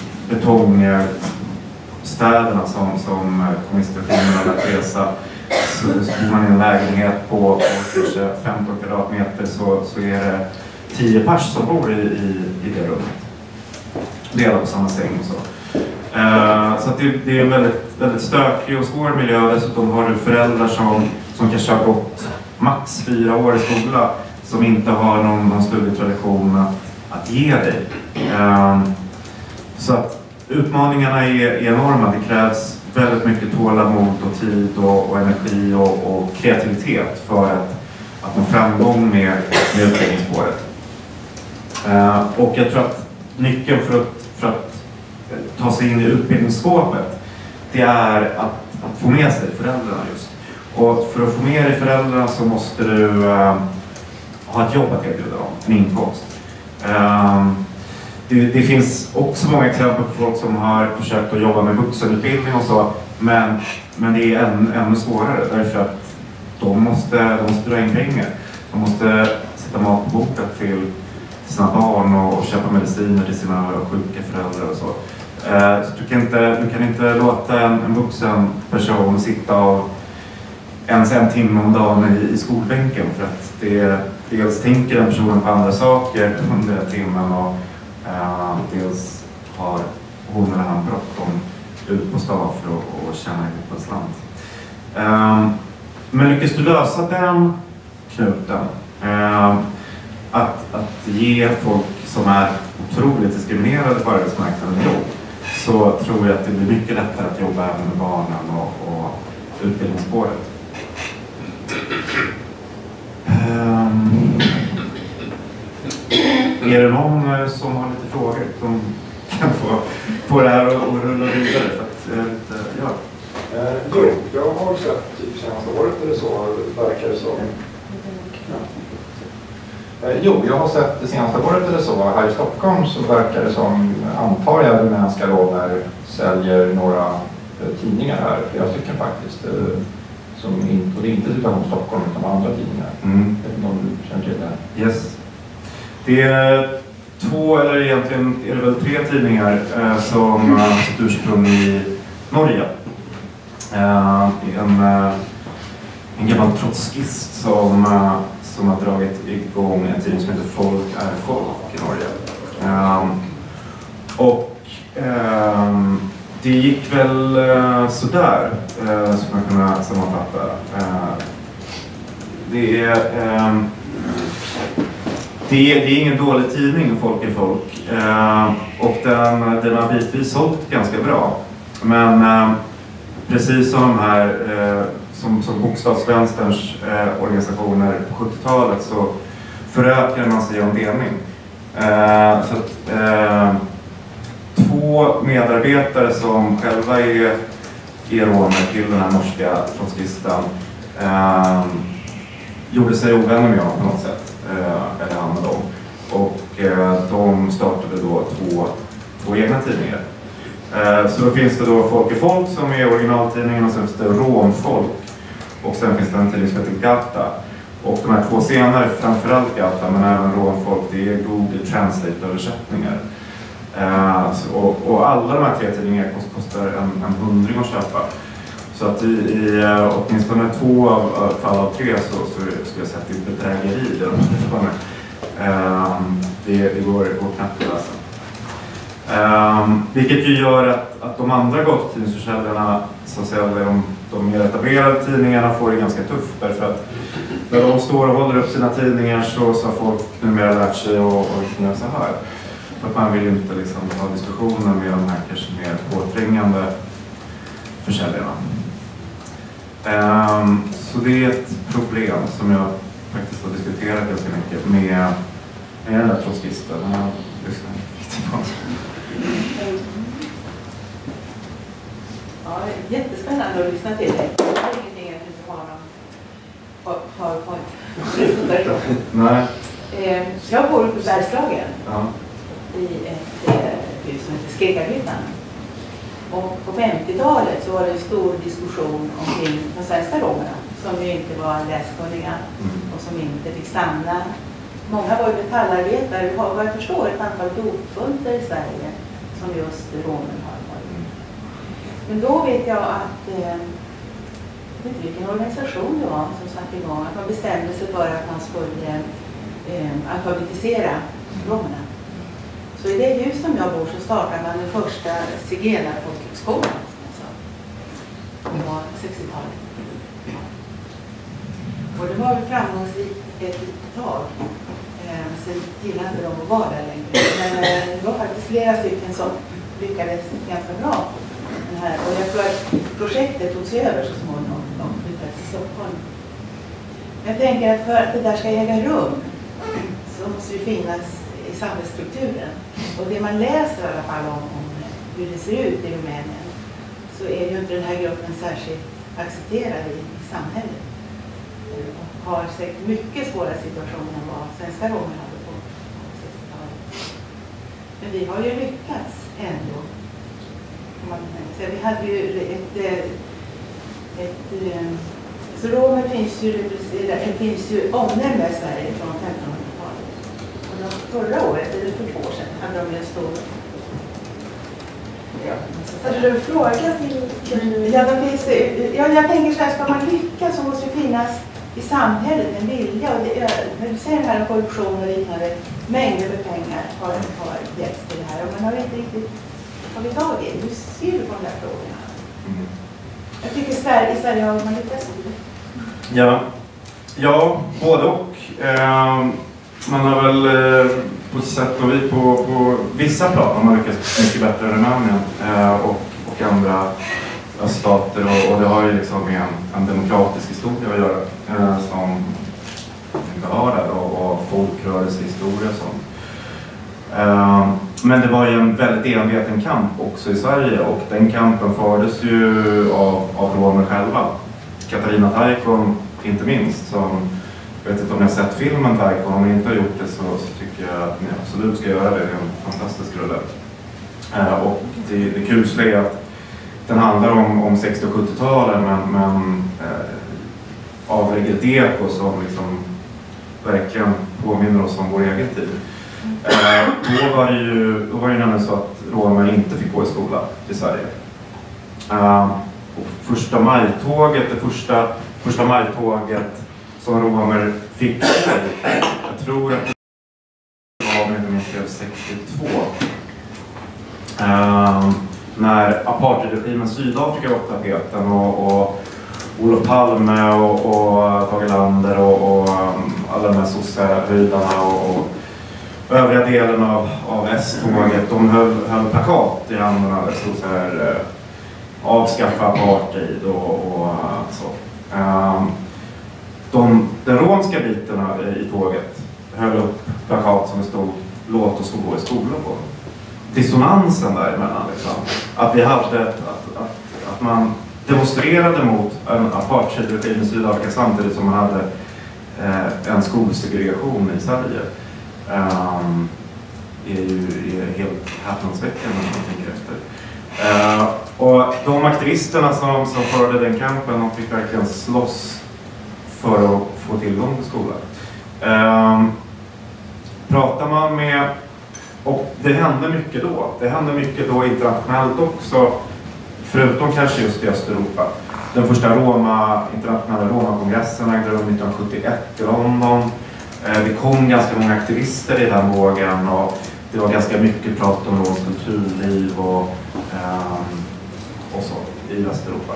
B: betongstäderna som, som kommunistregimen har resa. Så bor man i en lägenhet på, på kanske femton kvadratmeter så, så är det tio pers som bor i, i, i det rummet. Delar på samma säng och så. Uh, så att det, det är en väldigt, väldigt stökig och svår miljö. Dessutom har du föräldrar som, som kanske har gått max fyra år i skola som inte har någon, någon studietradition att, att ge dig. Uh, så att utmaningarna är, är enorma. Det krävs väldigt mycket tålamod och tid och, och energi och, och kreativitet för att, att nå framgång med, med utbildningsspåret. Uh, och jag tror att nyckeln för att, för att ta sig in i utbildningsskåpet, det är att, att få med sig föräldrarna just. Och för att få med dig föräldrarna så måste du uh, ha ett jobb att erbjuda dem, en inkomst. Uh, Det, det finns också många exempel på folk som har försökt att jobba med vuxenutbildning och så, men, men det är än, ännu svårare därför att de måste, de måste dra in pengar. De måste sätta mat på bordet till sina barn och, och köpa mediciner till sina sjuka föräldrar och så. Eh, så du, kan inte, du kan inte låta en, en vuxen person sitta och ens en timme om dagen i, i skolbänken för att det, dels tänker den personen på andra saker under den timmen och Uh, dels har hon eller han bråttom ut på stan för att och tjäna ihop en slant. Uh, men lyckas du lösa den knuten, uh, att, att ge folk som är otroligt diskriminerade på arbetsmarknaden jobb, så tror jag att det blir mycket lättare att jobba även med barnen och, och utbildningsspåret. är det någon som har lite frågor som kan få, få det här att rulla vidare? Så att, äh, ja.
C: Eh, jo, jag har sett typ senaste året eller så, verkar det som. Ja. Eh, jo, jag har sett det senaste året eller så, här i Stockholm så verkar det som, antar jag, rumänska romer säljer några eh, tidningar här, flera stycken faktiskt. Eh, som in, och det är inte Situation Stockholm utan andra tidningar. Mm. Jag vet inte om du känner till det.
B: Yes. Det är två, eller egentligen är det väl tre tidningar eh, som har sitt ursprung i Norge. Uh, en, uh, en gammal trotskist som, uh, som har dragit igång en tidning som heter Folk är folk i Norge. Uh, och uh, det gick väl uh, sådär, uh, som man kunna sammanfatta. Uh, det, är, uh, det, är, det är ingen dålig tidning, Folk är folk. Uh, och den, den har bitvis sålt ganska bra. Men uh, precis som de här, eh, som, som bokstavsvänsterns eh, organisationer på sjuttiotalet så förökar man sig om delning. Eh, så att, eh, två medarbetare som själva är, är romer till den här norska trotskisten eh, gjorde sig ovänner med honom på något sätt, eh, eller han med dem. Och eh, de startade då två, två egna tidningar. Så då finns det då Folk är folk som är originaltidningen och sen finns det Romfolk och sen finns det en tidning som heter Gata. Och de här två senare, framförallt Gata men även Romfolk, det är Google Translate-översättningar. Och, och alla de här tre tidningarna kostar en, en hundring att köpa. Så att i, i åtminstone två av, av fall av tre så, så skulle jag säga att det är bedrägeri. Det, det går, går knappt att läsa. Um, vilket ju gör att, att de andra gatutidningsförsäljarna, så att säga, de, de mer etablerade tidningarna får det ganska tufft därför att när de står och håller upp sina tidningar så, så har folk numera lärt sig att göra så här. För att man vill inte liksom ha diskussioner med de här kanske mer påträngande försäljarna. Um, så det är ett problem som jag faktiskt har diskuterat ganska mycket med, med den där trotskisten.
D: Ja, jättespännande att lyssna till dig. Det är ingenting att du inte har någon PowerPoint.
B: Nej.
D: Jag bor på Bergslagen
B: ja.
D: i ett hus som heter Skrekarhyttan. Och på femtiotalet så var det en stor diskussion omkring de svenska romerna som ju inte var läskunniga och som inte fick stanna. Många var ju metallarbetare, vi har vad jag förstår ett antal dopfunter i Sverige som just romen har varit. Men då vet jag att, eh, jag vet inte vilken organisation det var som satt igång, att man bestämde sig för att man skulle eh, alfabetisera romerna. Så i det hus som jag bor så startade man den första zigenarfolkhögskolan, alltså. Det var sextiotalet. Och det var väl framgångsrikt ett litet tag. Eh, sen gillade de att vara där längre. Men eh, det var faktiskt flera stycken som lyckades ganska bra. Den här. Och jag tror att projektet togs över så småningom och flyttade till Stockholm. Jag tänker att för att det där ska äga rum så måste det finnas i samhällsstrukturen. Och det man läser i alla fall om, om hur det ser ut i Rumänien så är ju inte den här gruppen särskilt accepterad i, i samhället. Och har säkert mycket svåra situationer än vad svenska romer hade på sextiotalet. Men vi har ju lyckats ändå. Så vi hade ju ett, ett, ett så romer finns ju, det finns ju omnämnda i Sverige från femtonhundratalet. Och förra året, eller för två år sedan, hade de en stor... Ja,
A: hade du en fråga till...
D: Ja, det finns, ja, jag tänker så här, ska man lyckas så måste det finnas i samhället en vilja. Och det, när du ser den här korruption och liknande, mängder med pengar har, har hjälpt till det här. Och man har inte riktigt tagit tag i. Hur ser du på de här frågorna? Mm. Jag tycker Sverige, i Sverige har man lyckats med det.
B: Ja, ja, både och. Eh, man har väl eh, på sätt och vis på, på vissa plan har man lyckats mycket bättre än Rumänien eh, och, och andra stater. Och, och det har ju liksom med en, en demokratisk historia att göra eh, som vi har där och, och folkrörelsehistoria som, Men det var ju en väldigt enveten kamp också i Sverige, och den kampen fördes ju av, av romer själva. Katarina Taikon inte minst, som, jag vet inte om ni har sett filmen Taikon, om ni inte har gjort det så, så tycker jag att ni absolut ska göra det, det är en fantastisk rulle. Eh, och det, det kusliga är att den handlar om, om sextio- och sjuttio-talen, men, men eh, avlägger ett eko som liksom verkligen påminner oss om vår egen tid. Eh, då var det ju, då var det nämligen så att romer inte fick gå i skola i Sverige. Eh, och första majtåget, det första, första majtåget som romer fick, jag tror att det var, om jag inte minns fel, sextiotvå. Eh, när apartheidregimen Sydafrika var tapeten, och, och Olof Palme och, och Tage Erlander och, och um, alla de här sossehöjdarna och, och övriga delen av, av S-tåget, de höll, höll plakat i händerna där det stod så här eh, avskaffa apartheid och, och så. Um, de, den romska biterna i tåget höll upp plakat som det stod låt oss få gå i skolan på. Dissonansen däremellan liksom. Att vi hade att, att, att, att man demonstrerade mot en apartheidregim i Sydafrika samtidigt som man hade eh, en skolsegregation i Sverige. Um, är ju är helt häpnadsväckande när man tänker efter. Uh, och de aktivisterna som, som förde den kampen, de fick verkligen slåss för att få tillgång till skolan. Um, pratar man med, och det hände mycket då, det hände mycket då internationellt också, förutom kanske just i Östeuropa. Den första Roma, internationella Roma-kongressen ägde rum nittonhundrasjuttioett i London. Eh, det kom ganska många aktivister i den vågen, och det var ganska mycket prat om romskt kulturliv och, eh, och så i Västeuropa.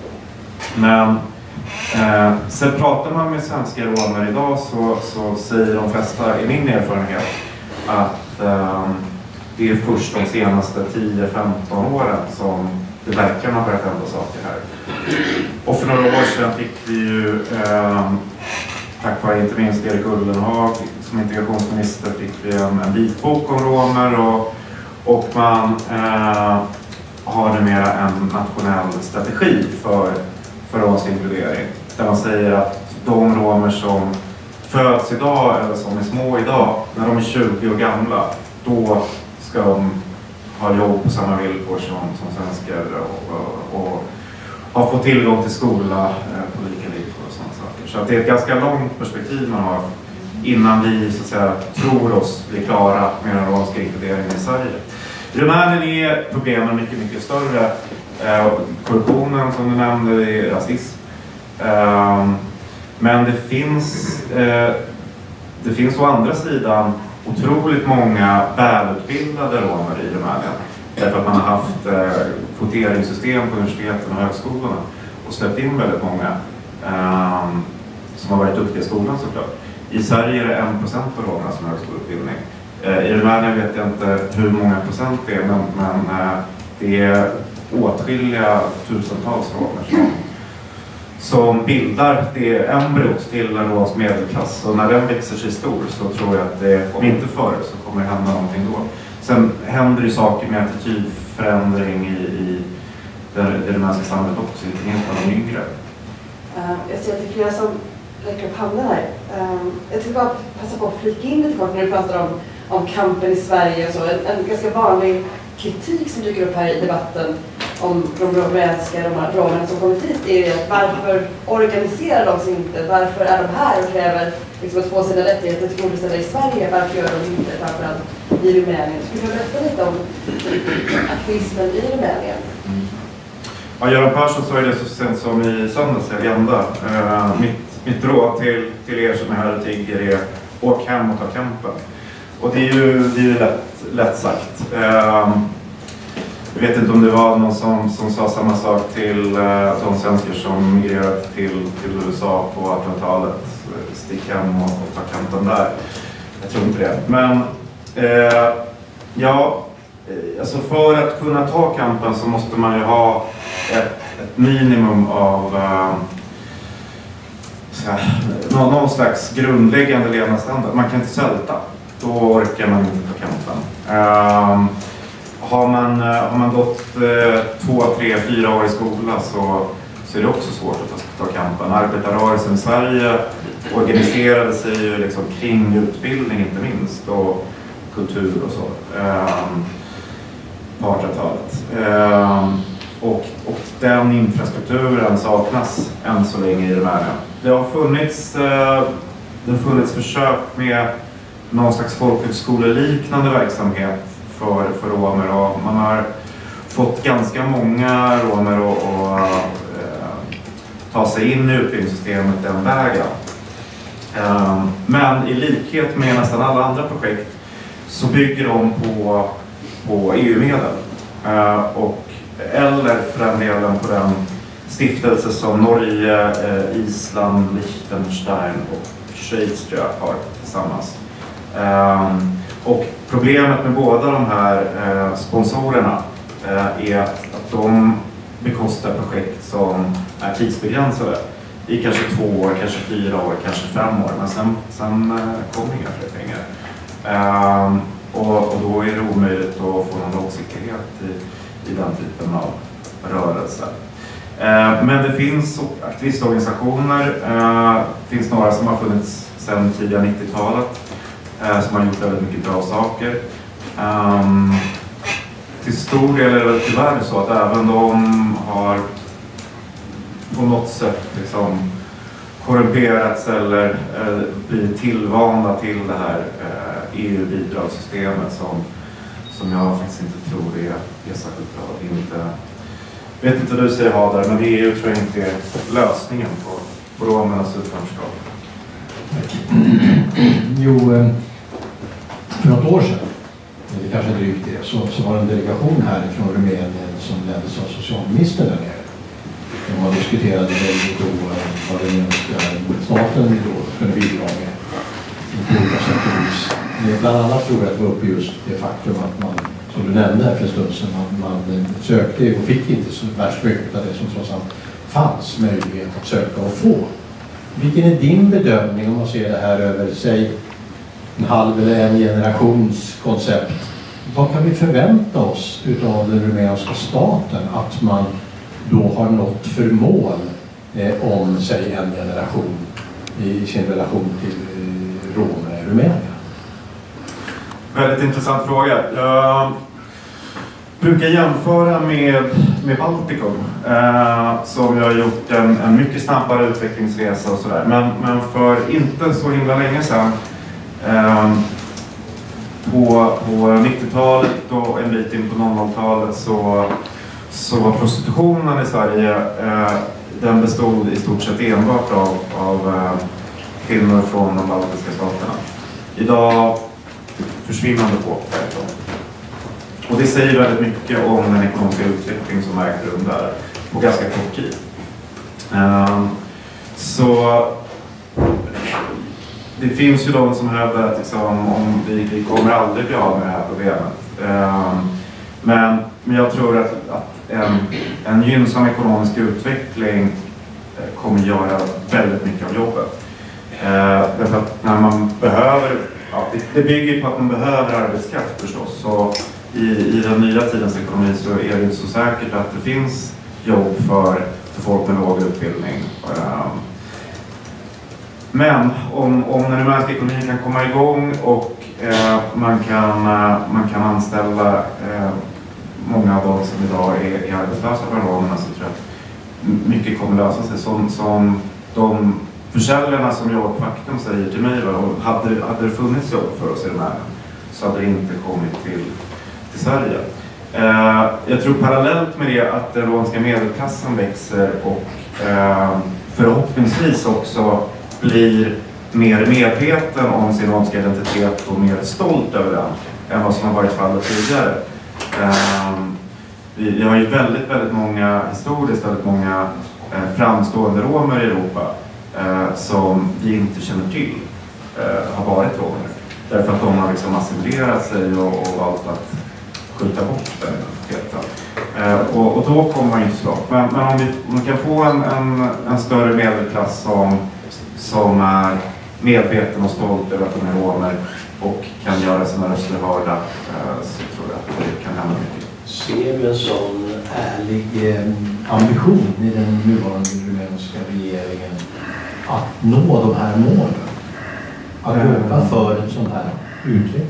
B: Men eh, sen pratar man med svenska romer idag, så, så säger de flesta, i min erfarenhet, att eh, det är först de senaste tio femton åren som det verkligen har börjat hända saker här. Och för några år sedan fick vi ju, eh, tack vare inte minst Erik Ullenhag som integrationsminister, fick vi en, en vitbok om romer, och, och man eh, har numera en nationell strategi för, för romsk inkludering. Där man säger att de romer som föds idag eller som är små idag, när de är tjugo år gamla, då ska de ha jobb på samma villkor som, som svenskar och, och, och ha fått tillgång till skola eh, på lika villkor och sådana saker. Så att det är ett ganska långt perspektiv man har innan vi så att säga tror oss bli klara med den romska inkluderingen i Sverige. I Rumänien är problemen mycket, mycket större. Eh, korruptionen som du nämnde är rasism. Eh, men det finns, eh, det finns å andra sidan otroligt många välutbildade romer i Rumänien. Därför att man har haft eh, kvoteringssystem på universiteten och högskolorna och släppt in väldigt många eh, som har varit duktiga i skolan såklart. I Sverige är det en procent av romerna som har högskoleutbildning. Eh, I Rumänien vet jag inte hur många procent det är, men, men eh, det är åtskilliga tusentals romer som som bildar det embryot till en romsk medelklass. Och när den växer sig stor så tror jag att det, om inte förr, så kommer det hända någonting då. Sen händer ju saker med attitydförändring i, i det, det rumänska samhället också, inte minst bland de yngre.
A: Uh, jag ser att det är flera som räcker upp handen här. Um, jag ska bara passa på att flika in lite kort när du pratar om, om kampen i Sverige och så. En, en ganska vanlig kritik som dyker upp här i debatten om de rumänska romerna som kommit hit är att varför organiserar de sig inte? Varför är de här och kräver liksom att få sina rättigheter tillgodosedda i Sverige? Varför gör de inte framförallt i Rumänien? Skulle du berätta lite om aktivismen i Rumänien?
B: Mm. Ja, Göran Persson sa det så sent som i söndags i Agenda. Uh, mitt, mitt råd till, till er som är här och tigger är åk hem och ta kampen. Och det är ju, det är ju lätt, lätt sagt. Uh, Jag vet inte om det var någon som, som sa samma sak till uh, de svenskar som migrerade till, till U S A på artonhundratalet. Stick hem och, och ta kampen där. Jag tror inte det. Men uh, ja, alltså för att kunna ta kampen så måste man ju ha ett, ett minimum av uh, här, någon, någon slags grundläggande levnadsstandard. Man kan inte sälta. Då orkar man inte ta kampen. Um, har, man, har man gått uh, två, tre, fyra år i skola så, så är det också svårt att ta, ta kampen. Arbetarrörelsen i Sverige organiserade sig ju liksom kring utbildning inte minst och kultur och så. Um, på artonhundratalet. Um, och, och den infrastrukturen saknas än så länge i Rumänien. Det har funnits, uh, det har funnits försök med någon slags folkhögskoleliknande verksamhet för, för romer och man har fått ganska många romer att uh, ta sig in i utbildningssystemet den vägen. Uh, men i likhet med nästan alla andra projekt så bygger de på, på E U-medel. Uh, och, eller för den delen på den stiftelse som Norge, uh, Island, Liechtenstein och Schweiz tror jag har tillsammans. Um, och problemet med båda de här uh, sponsorerna uh, är att, att de bekostar projekt som är tidsbegränsade i kanske två år, kanske fyra år, kanske fem år, men sen, sen uh, kommer inga fler pengar. Um, och, och då är det omöjligt att få någon långsiktighet i, i den typen av rörelse. Uh, men det finns aktivistorganisationer, uh, det finns några som har funnits sedan tidiga nittiotalet uh, som har gjort väldigt mycket bra saker. Um, till stor del är det tyvärr så att även de har på något sätt liksom korrumperats eller eh, blivit tillvanda till det här eh, E U-bidragssystemet som, som jag faktiskt inte tror är, är särskilt bra. Det är inte, vet inte vad du säger Hadar, men E U tror jag inte är lösningen på, på romernas utanförskap.
E: Jo, för något år sedan, eller kanske drygt det, så, så var det en delegation här från Rumänien som leddes av socialministern där nere. De har diskuterat då vad den staten då kunde bidra med på olika sätt och vis. Bland annat tror jag att det var uppe just det faktum att man, som du nämnde här för en stund sedan, man, man sökte och fick inte så värst mycket av det som trots allt fanns möjlighet att söka och få. Vilken är din bedömning om man ser det här över, säg, en halv eller en generations koncept? Vad kan vi förvänta oss utav den rumänska staten att man då har nått för mål eh, om, säg, en generation i sin relation till eh, romerna i Rumänien?
B: Väldigt intressant fråga. Jag brukar jämföra med, med Baltikum eh, som jag har gjort en, en mycket snabbare utvecklingsresa och sådär. Men, men för inte så himla länge sedan eh, på, på nittiotalet och en bit in på nolltalet så så var prostitutionen i Sverige, eh, den bestod i stort sett enbart av, av eh, kvinnor från de baltiska staterna. Idag försvinnande på därifrån. Och det säger väldigt mycket om den ekonomiska utveckling som ägt rum där på ganska kort tid. Eh, så det finns ju de som hävdar att liksom, om vi, vi kommer aldrig bli av med det här problemet. Eh, men, men jag tror att, att En, en gynnsam ekonomisk utveckling eh, kommer göra väldigt mycket av jobbet. Eh, därför att när man behöver, ja, det, det bygger på att man behöver arbetskraft förstås. Så i, i den nya tidens ekonomi så är det inte så säkert att det finns jobb för, för folk med låg utbildning. Eh, men om, om den rumänska ekonomin kan komma igång och eh, man, kan, eh, man kan anställa eh, många av de som idag är, är arbetslösa på romerna, så tror jag att mycket kommer lösa sig. Som, som de försäljarna som jobbar på Faktum säger till mig, och hade, hade det funnits jobb för oss i den här så hade det inte kommit till, till Sverige. Eh, jag tror parallellt med det att den romska medelklassen växer och eh, förhoppningsvis också blir mer medveten om sin romska identitet och mer stolt över den än vad som har varit fallet tidigare. Um, vi, vi har ju väldigt, väldigt många, historiskt väldigt många eh, framstående romer i Europa eh, som vi inte känner till eh, har varit romer. Därför att de har liksom assimilerat sig och, och valt att skjuta bort den identiteten. Eh, och, och då kommer man ju så långt. Men, men om vi, om vi kan få en, en, en större medelklass som, som är medveten och stolt över att de är romer, och kan göra sina röster hörda, så tror jag att det kan hända mycket.
E: Ser du en sån ärlig eh, ambition i den nuvarande rumänska regeringen att nå de här målen? Att jobba för en sån här utveckling?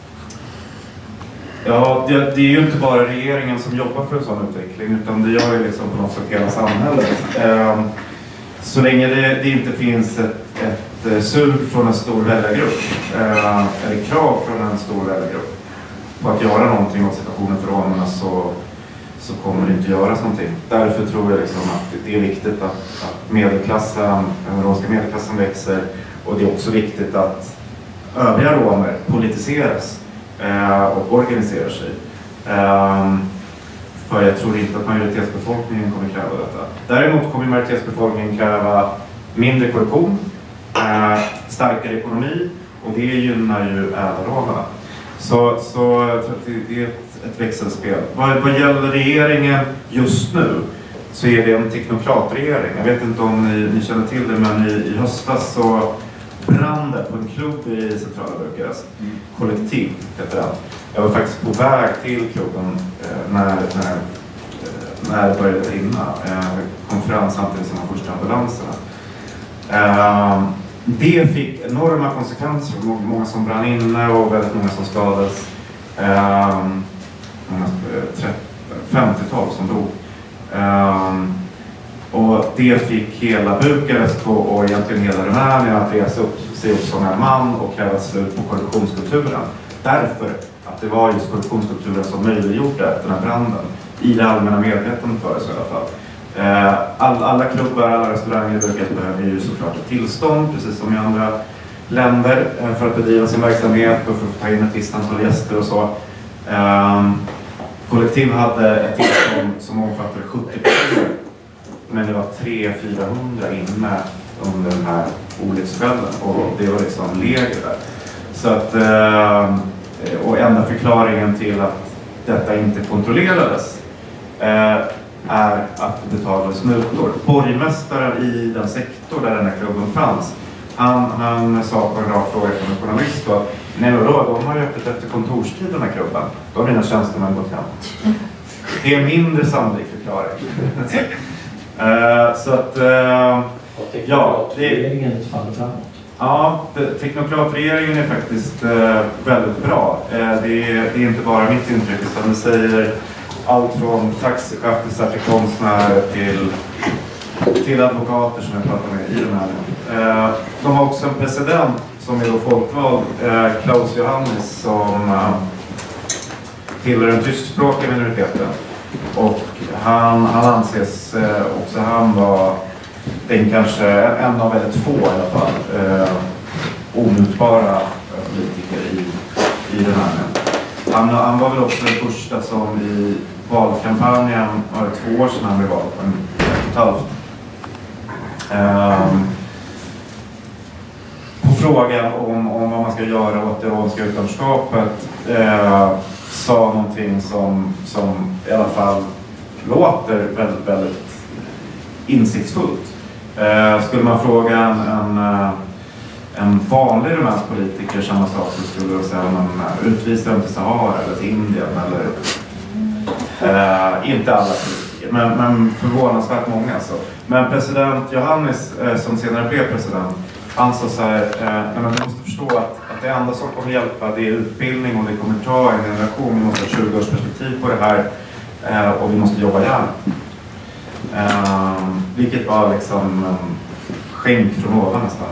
B: Ja, det, det är ju inte bara regeringen som jobbar för en sån utveckling, utan det gör ju liksom på något sätt hela samhället. Eh, så länge det, det inte finns ett, ett sug från en stor väljargrupp, eh, eller krav från en stor väljargrupp på att göra någonting åt situationen för romerna, så, så kommer det inte göras någonting. Därför tror jag liksom att det är viktigt att, att medelklassen, den romska medelklassen växer, och det är också viktigt att övriga romer politiseras eh, och organiserar sig. Eh, för jag tror inte att majoritetsbefolkningen kommer kräva detta. Däremot kommer majoritetsbefolkningen kräva mindre korruption, eh, starkare ekonomi, och det gynnar ju även romerna. Så, så jag tror att det är ett, ett växelspel. Vad, vad gäller regeringen just nu så är det en teknokratregering. Jag vet inte om ni, ni känner till det, men i, i höstas så brann det på en klubb i centrala Bukarest. Mm. Kollektiv heter den. Jag var faktiskt på väg till klubben eh, när, när, eh, när det började brinna. Eh, konferens samtidigt som de första ambulanserna. Eh, Det fick enorma konsekvenser, många som brann inne och väldigt många som skadades. Um, femtiotal som dog. Um, och det fick hela Bukarest och, och egentligen hela Rumänien att resa upp, se upp som en man och kräva slut på korruptionskulturen. Därför att det var just korruptionskulturen som möjliggjorde den här branden. I det allmänna medvetandet för det i alla fall. All, alla klubbar, alla restauranger i Bukarest behöver ju såklart ett tillstånd, precis som i andra länder, för att bedriva sin verksamhet och för att ta in ett visst antal gäster och så. Um, kollektiv hade ett tillstånd som omfattade sjuttio personer, men det var tre till fyrahundra inne under den här olyckskvällen, och det var liksom läger där. Så att, uh, och enda förklaringen till att detta inte kontrollerades uh, är att det betalades mutor. Borgmästaren i den sektor där den här klubben fanns, han, han sa på en rak fråga från en journalist då, nej men då, de har ju öppet efter kontorstid den här klubben. Då har mina tjänstemän gått hem. Det är en mindre sannolik förklaring. uh, så att uh, ja,
E: regeringen faller framåt.
B: Ja, teknokratregeringen är faktiskt uh, väldigt bra. Uh, det, är, det är inte bara mitt intryck, utan det säger allt från taxichaufförer till konstnärer till, till advokater som jag pratar med i den här. Eh, de har också en president som är då folkvald, eh, Klaus Johannes, som eh, tillhör den tyskspråkiga minoriteten. Och han, han anses eh, också han var den kanske en av väldigt få i alla fall eh, omutbara politiker i, i den här. Han, han var väl också den första som i valkampanjen, var det två år sedan han blev vald, en ett och halvt. Um, på frågan om, om vad man ska göra åt det romska utanförskapet uh, sa någonting som, som i alla fall låter väldigt, väldigt insiktsfullt. Uh, skulle man fråga en, en uh, en vanlig rumänsk politiker samma sak, så skulle jag säga att man utvisar dem till Sahara eller till Indien eller eh, inte alla politiker, men, men förvånansvärt många så. Men president Johannes eh, som senare blev president, han sa så här, eh, man måste förstå att, att det enda som kommer hjälpa det är utbildning, och det kommer ta en generation, vi måste ha tjugo års perspektiv på det här eh, och vi måste jobba gärna. Eh, vilket var liksom en skänk från ovan nästan.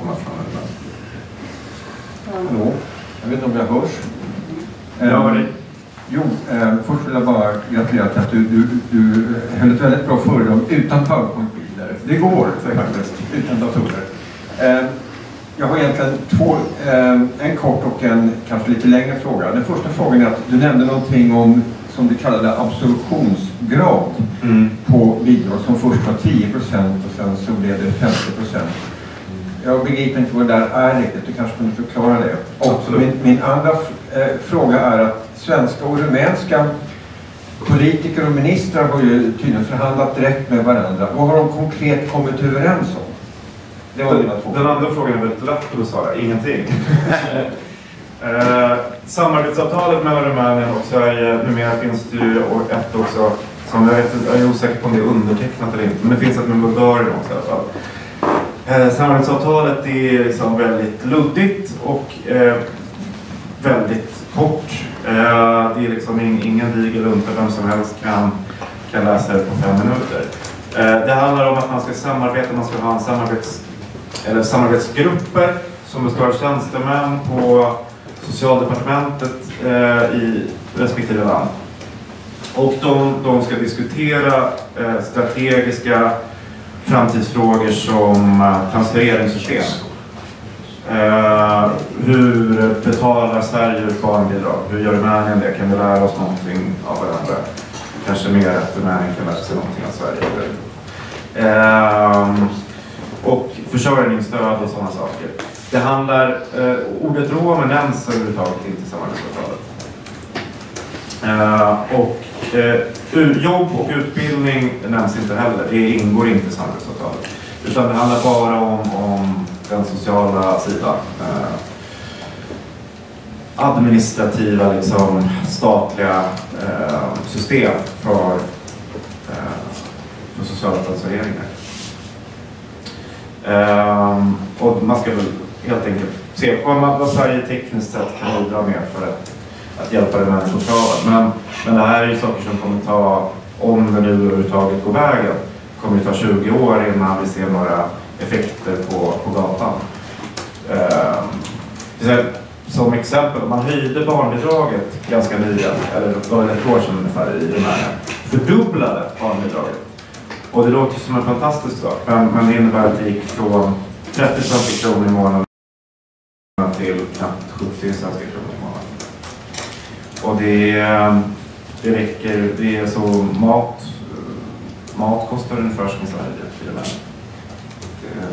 F: Hallå, jag vet inte om jag hörs.
B: Ja,
F: eh, jo, eh, först vill jag bara gratulera till att du, du, du höll ett väldigt bra föredrag utan PowerPoint-bilder. Det går faktiskt, utan datorer. Eh, jag har egentligen två, eh, en kort och en kanske lite längre fråga. Den första frågan är att du nämnde någonting om, som du kallade absorptionsgrad mm. på bidrag, som först var tio procent och sen så blev det femtio procent. Jag begriper inte vad det där är riktigt, du kanske kunde förklara det. Och min, min andra eh, fråga är att svenska och rumänska politiker och ministrar har ju tydligen förhandlat direkt med varandra. Vad har de konkret kommit överens om? Det var
B: den,
F: dina två.
B: Den andra frågan är väldigt lätt att svara, ingenting. Eh, samarbetsavtalet mellan Rumänien och Sverige, numera finns det ju ett också, som jag, vet, jag är osäker på om det är undertecknat eller inte, men det finns ett med Bulgarien också i alla fall. Eh, samarbetsavtalet är liksom väldigt luddigt och eh, väldigt kort. Eh, det är liksom in, ingen diger lunta, vem som helst kan, kan läsa det på fem minuter. Eh, det handlar om att man ska samarbeta, man ska ha en samarbets, eller samarbetsgrupper som består av tjänstemän på Socialdepartementet eh, i respektive land. Och de, de ska diskutera eh, strategiska framtidsfrågor som eh, transfereringssystem. Eh, hur betalar Sverige ut barnbidrag? Hur gör Rumänien det? Kan vi lära oss någonting av varandra? Kanske mer att Rumänien kan lära sig någonting av Sverige. Eh, och försörjningsstöd och sådana saker. Det handlar, eh, ordet romer nämns överhuvudtaget inte i samarbetsavtalet. Eh, och eh, jobb och utbildning nämns inte heller, det ingår inte i samarbetsavtalet. Utan det handlar bara om, om den sociala sidan. Eh, administrativa, liksom, statliga eh, system för, eh, för sociala transfereringar. Eh, och man ska väl helt enkelt se på vad Sverige tekniskt sett kan bidra med för att, att hjälpa det människor kravet. Men, men det här är ju saker som kommer ta, om det nu överhuvudtaget går vägen, kommer det ta tjugo år innan vi ser några effekter på, på gatan. Eh, som exempel, man höjde barnbidraget ganska nyligen, eller det var ett år sedan ungefär i Rumänien, fördubblade barnbidraget. Och det låter som en fantastisk sak, men, men det innebär att det gick från trettio svenska kronor i månaden till knappt sjuttio svenska kronor i månaden. Och det, det räcker, det är så mat, mat kostar ungefär som i Sverige. Det,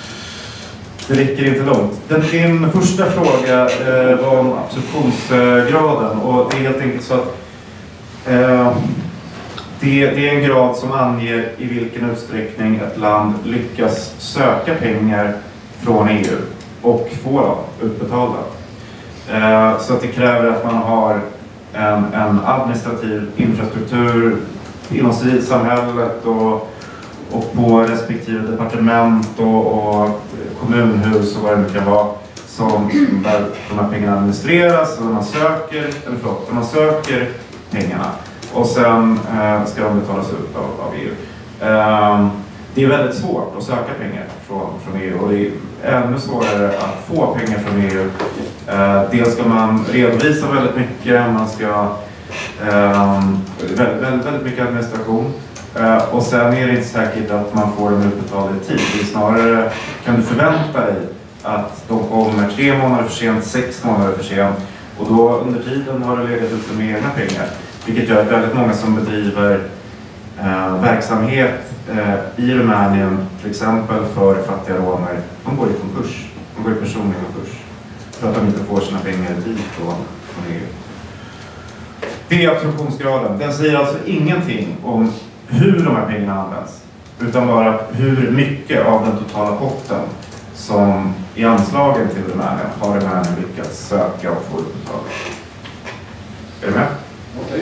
B: det räcker inte långt. Den, din första fråga eh, var om absorptionsgraden, och det är helt enkelt så att eh, det, det är en grad som anger i vilken utsträckning ett land lyckas söka pengar från E U och få dem utbetalda. Eh, så att det kräver att man har en, en administrativ infrastruktur inom civilsamhället och, och på respektive departement och, och kommunhus och vad det nu kan vara, som, där de här pengarna administreras och man söker, eller förlåt, man söker pengarna och sen eh, ska de betalas ut av, av E U. Eh, det är väldigt svårt att söka pengar från, från E U, och det är ännu svårare att få pengar från E U. Eh, dels ska man redovisa väldigt mycket, man ska eh, väldigt, väldigt, väldigt mycket administration. Uh, och sen är det inte säkert att man får dem utbetalda i tid. Det är snarare kan du förvänta dig att de kommer tre månader för sent, sex månader för sent. Och då under tiden har det legat ute med egna pengar. Vilket gör att väldigt många som bedriver uh, verksamhet uh, i Rumänien, till exempel för fattiga romer, de går i konkurs. De går i personlig konkurs. För att de inte får sina pengar i tid från, från E U. Det är absorptionsgraden. Den säger alltså ingenting om hur de här pengarna används, utan bara hur mycket av den totala potten som i anslagen till Rumänien har Rumänien lyckats söka och få utbetalat. Är du med?
G: Okej.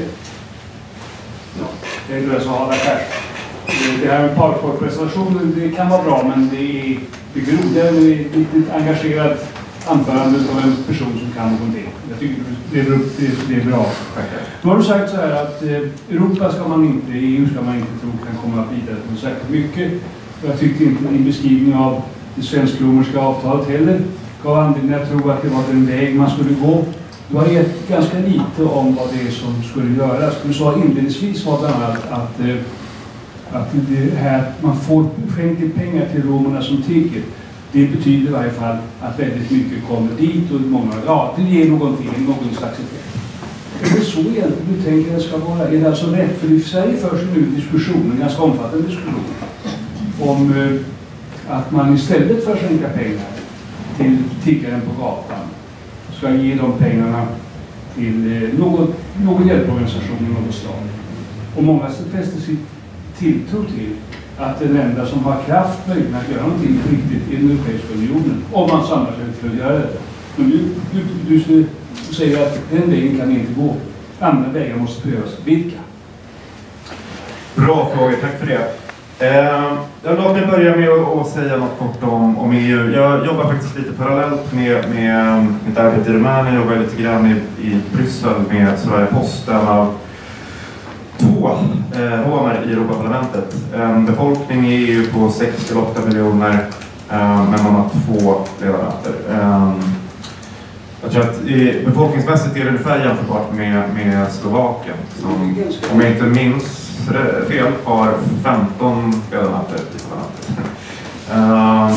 G: Ja, det är det som har det här. Det här med PowerPoint-presentationen, det kan vara bra, men det är mycket roligare med ett lite engagerat anförande av en person som kan någonting. Jag tycker det är, det är bra. Nu har du sagt så här att Europa ska man inte, E U ska man inte tro kan komma att bidra till särskilt mycket. Jag tyckte inte din beskrivning av det svensk-romerska avtalet heller gav anledning att tro att det var den väg man skulle gå. Du har gett ganska lite om vad det är som skulle göras. Du sa inledningsvis var bland annat att, att det här, man får skänka pengar till romerna som tigger. Det betyder i varje fall att väldigt mycket kommer dit och många, ja, det ger någonting, någon slags effekt. Är det så egentligen du tänker att det ska vara? Är det alltså rätt? För i Sverige förs nu en diskussion, en ganska omfattande diskussion, om eh, att man istället för att skänka pengar till tiggaren på gatan ska ge de pengarna till eh, någon, någon hjälporganisation i något slag. Och många fäster sitt tilltro till att den enda som har kraft möjligen att göra någonting riktigt i den Europeiska unionen, om man samlar sig till att göra det, Men du, du, du, du säger att den vägen kan inte gå. Andra vägar måste prövas. Vilka?
B: Bra fråga, tack för det. Eh, låt mig börja med att, att säga något kort om, om E U. Jag jobbar faktiskt lite parallellt med, med mitt arbete i Rumänien. Jag jobbar lite grann i, i Bryssel med sådär posten av två eh, romer i Europaparlamentet. En befolkning i E U på sex till åtta miljoner, eh, men man har två ledamöter. Eh, jag tror att i, befolkningsmässigt är det ungefär jämförbart med, med Slovakien, som om jag inte minns fel har femton ledamöter i parlamentet. Uh,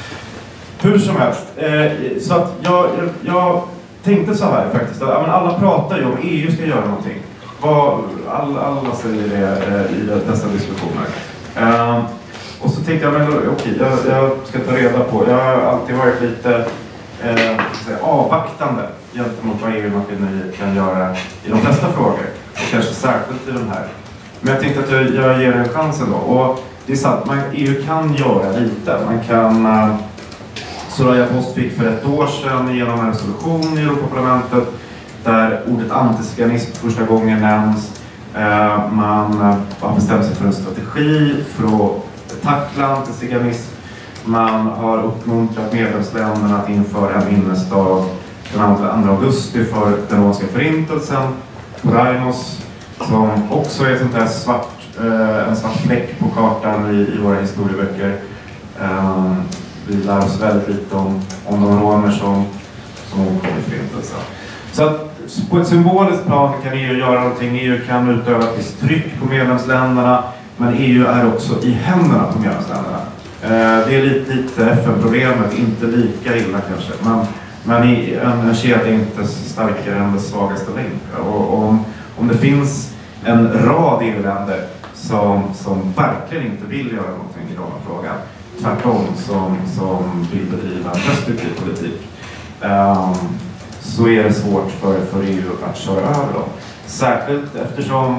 B: hur som helst, uh, så att jag, jag, jag tänkte så här faktiskt, att ja, alla pratar ju om E U ska göra någonting. Vad, all, alla säger det uh, i dessa diskussioner. Uh, och så tänkte jag, men okej, okay, jag, jag ska ta reda på, jag har alltid varit lite uh, avvaktande gentemot vad E U-maskineriet kan göra i de flesta frågor, och kanske särskilt i de här. Men jag tänkte att jag, jag ger en chans ändå. Och det är sant, man, E U kan göra lite. Man kan, uh, Soraya Post fick för ett år sedan genom en resolution i Europaparlamentet där ordet antiziganism första gången nämns. Uh, man uh, har bestämt sig för en strategi för att tackla antiziganism. Man har uppmuntrat medlemsländerna att införa en minnesdag den andra augusti för den romska förintelsen. Rainos, som också är sånt här svart, eh, en svart fläck på kartan i, i våra historieböcker. Eh, vi lär oss väldigt lite om, om de romer som, som omkom i förintelsen. Så att på ett symboliskt plan kan E U göra någonting. E U kan utöva ett visst tryck på medlemsländerna, men E U är också i händerna på medlemsländerna. Eh, det är lite, lite F N-problemet, inte lika illa kanske, men, men i, en, en kedja är inte starkare än det svagaste länk. Och, och om, om det finns en rad E U-länder som, som verkligen inte vill göra någonting i den frågan, tvärtom som, som vill bedriva en restriktiv politik, um, så är det svårt för, för E U att köra över dem. Särskilt eftersom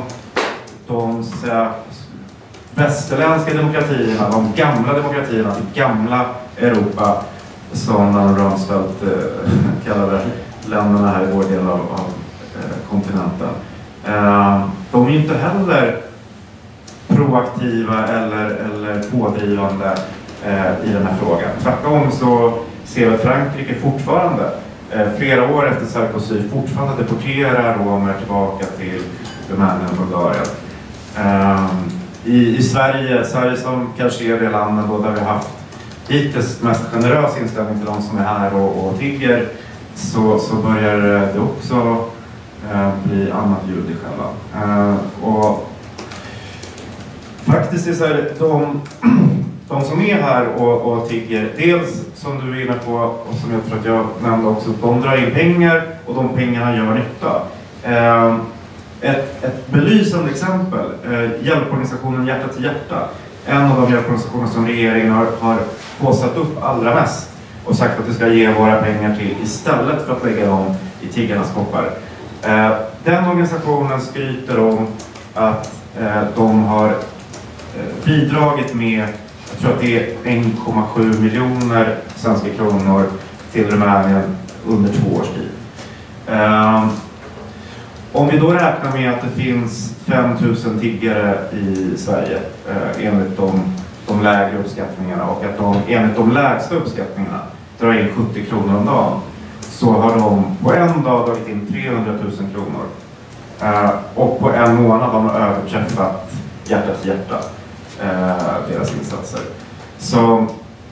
B: de så säga, västerländska demokratierna, de gamla demokratierna, det gamla Europa, som Nanna Rumsfeld eh, kallade länderna här i vår del av, av eh, kontinenten. Uh, de är inte heller proaktiva eller, eller pådrivande uh, i den här frågan. Tvärtom så ser vi att Frankrike fortfarande, uh, flera år efter Sarkozy, fortfarande deporterar romer tillbaka till Rumänien och Bulgarien. Uh, i, I Sverige, Sverige som kanske är det landet då där vi har haft hittills mest generös inställning till de som är här och, och tigger, så, så börjar det också bli annat ljud i skällan. Uh, och faktiskt är så här, de, de som är här och, och tigger, dels som du är inne på och som jag tror att jag nämnde också, de drar in pengar och de pengarna gör nytta. Uh, ett, ett belysande exempel, uh, hjälporganisationen Hjärta till Hjärta, en av de hjälporganisationer som regeringen har, har påsatt upp allra mest och sagt att vi ska ge våra pengar till istället för att lägga dem i tiggarnas koppar. Eh, den organisationen skryter om att eh, de har eh, bidragit med, jag tror att det är en komma sju miljoner svenska kronor till Rumänien under två års tid. Eh, om vi då räknar med att det finns fem tusen tiggare i Sverige eh, enligt de, de lägre uppskattningarna, och att de enligt de lägsta uppskattningarna drar in sjuttio kronor om dagen, så har de på en dag dragit in trehundratusen kronor. Uh, och på en månad har de överträffat Hjärta till Hjärta, uh, deras insatser. Så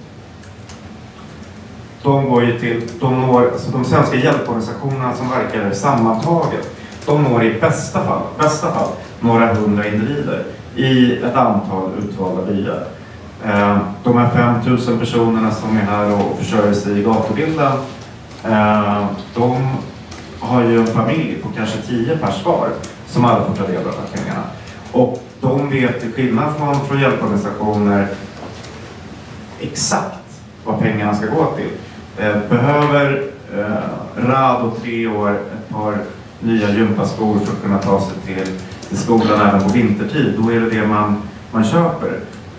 B: de går ju till, de når, alltså de svenska hjälporganisationerna som verkar sammantaget, de når i bästa fall, bästa fall några hundra individer i ett antal utvalda byar. Uh, de här fem tusen personerna som är här och försörjer sig i gatubilden, Uh, de har ju en familj på kanske tio pers var som alla får ta del av de här pengarna. Och de vet till skillnad från, från hjälporganisationer exakt vad pengarna ska gå till. Uh, behöver uh, Rado tre år ett par nya gympaskor för att kunna ta sig till, till skolan även på vintertid, då är det det man, man köper.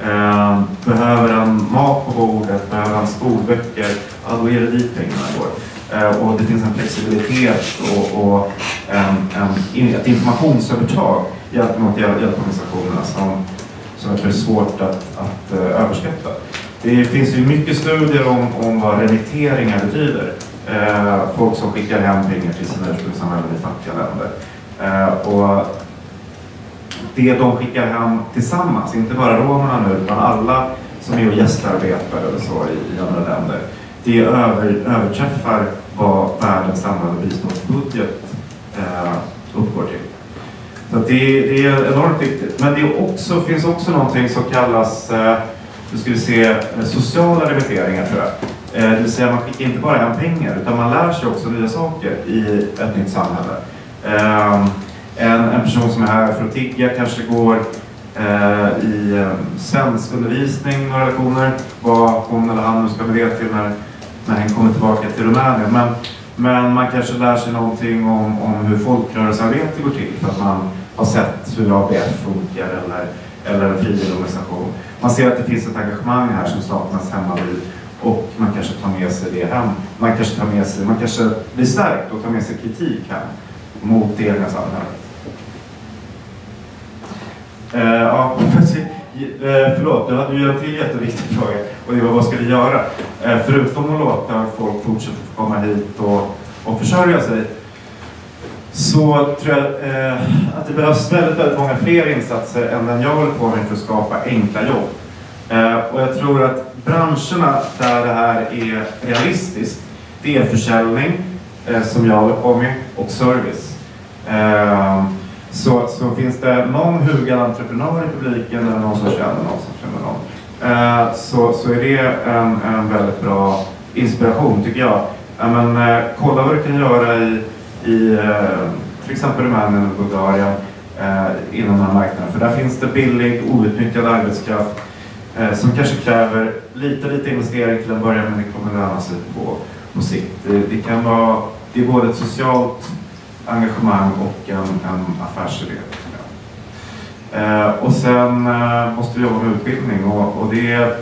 B: Eh, behöver han mat på bordet, behöver han skolböcker, ja, då är det dit pengarna går. Eh, och det finns en flexibilitet och, och en, en, ett informationsövertag gentemot hjälporganisationerna som, som jag tror är svårt att, att uh, överskatta. Det finns ju mycket studier om, om vad remitteringar betyder. Eh, folk som skickar hem pengar till sina ursprungssamhällen i fattiga länder. Eh, och det de skickar hem tillsammans, inte bara romerna nu, utan alla som är och gästarbetar eller så i, i andra länder, det över, överträffar vad världens samlade biståndsbudget eh, uppgår till. Så det, det är enormt viktigt. Men det är också, finns också någonting som kallas eh, du skulle se sociala remitteringar, tror jag. Eh, det vill säga man skickar inte bara hem pengar, utan man lär sig också nya saker i ett nytt samhälle. Eh, en, en person som är här för att tigga kanske går eh, i eh, svenskundervisning några lektioner, vad hon eller han nu ska med det till när, när han kommer tillbaka till Rumänien. Men, men man kanske lär sig någonting om, om hur folkrörelsearbete går till, för att man har sett hur A B F funkar eller, eller en frivillig organisation. Man ser att det finns ett engagemang här som saknas hemma vid, och man kanske tar med sig det hem. Man kanske tar med sig, man kanske blir stärkt och tar med sig kritik hem mot det egna samhället. Uh, ja, uh, förlåt, du hade ju en till jätteviktig fråga, och det var vad ska vi göra? Uh, förutom att låta folk fortsätta få komma hit och, och försörja sig, så tror jag eh, att det behövs väldigt, väldigt många fler insatser än den jag håller på med för att skapa enkla jobb. Eh, och jag tror att branscherna där det här är realistiskt, det är försäljning, eh, som jag håller på med, och service. Eh, så, så finns det någon hugad entreprenör i publiken eller någon som känner någon som känner någon. Eh, så, så är det en, en väldigt bra inspiration, tycker jag. Eh, men eh, kolla vad du kan göra i i eh, till exempel Rumänien och Bulgarien eh, inom den här marknaden. För där finns det billig, outnyttjad arbetskraft eh, som kanske kräver lite, lite investering till en början, men det kommer löna sig på, på sikt. Det, det kan vara, det är både ett socialt engagemang och en, en affärsidé. Ja. Eh, och sen eh, måste vi jobba med utbildning, och, och det,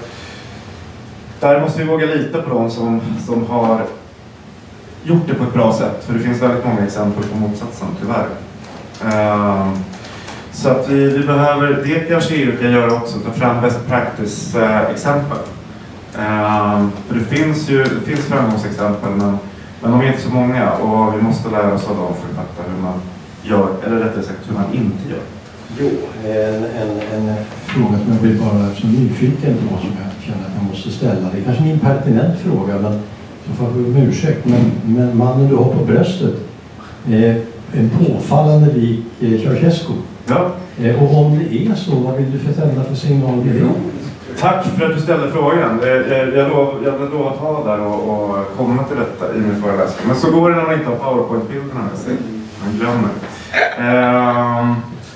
B: där måste vi våga lita på dem som, som har gjort det på ett bra sätt, för det finns väldigt många exempel på motsatsen, tyvärr. Uh, så att vi, vi behöver, det kanske E U kan göra också, ta fram best practice-exempel. Uh, uh, för det finns ju det finns framgångsexempel, men, men de är inte så många, och vi måste lära oss av dem för att fatta hur man gör, eller rättare sagt hur man inte gör.
E: Jo, en, en, en fråga som jag blir bara så nyfiken på, som jag känner att jag måste ställa. Det är kanske en impertinent fråga, men så får jag om ursäkt, men, men mannen du har på bröstet är en påfallande lik eh, Ceausescu.
B: Ja.
E: Eh, och om det är så, vad vill du försända för signal med det?
B: Tack för att du ställde frågan. Jag, jag, jag, lov, jag hade lovat att vara där och, och komma till detta i min föreläsning. Men så går det när man inte har powerpoint-bilderna med sig. Man glömmer. Uh,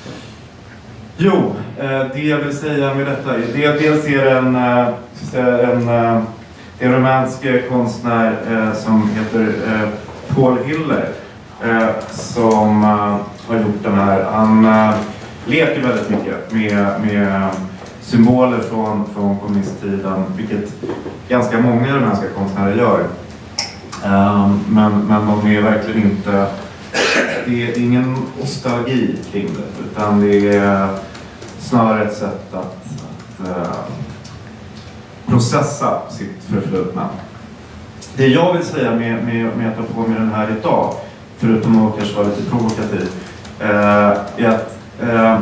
B: jo, uh, det jag vill säga med detta är det, dels är det en, uh, en uh, Det är en rumänsk konstnär eh, som heter eh, Paul Hiller eh, som eh, har gjort den här. Han eh, leker väldigt mycket med, med symboler från, från kommunisttiden, vilket ganska många rumänska konstnärer gör. Eh, men, men de är verkligen inte, det är ingen nostalgi kring det, utan det är snarare ett sätt att, att eh, processa sitt förflutna. Det jag vill säga med, med, med att ta på mig den här idag, förutom att kanske vara lite provokativ, eh, är att eh,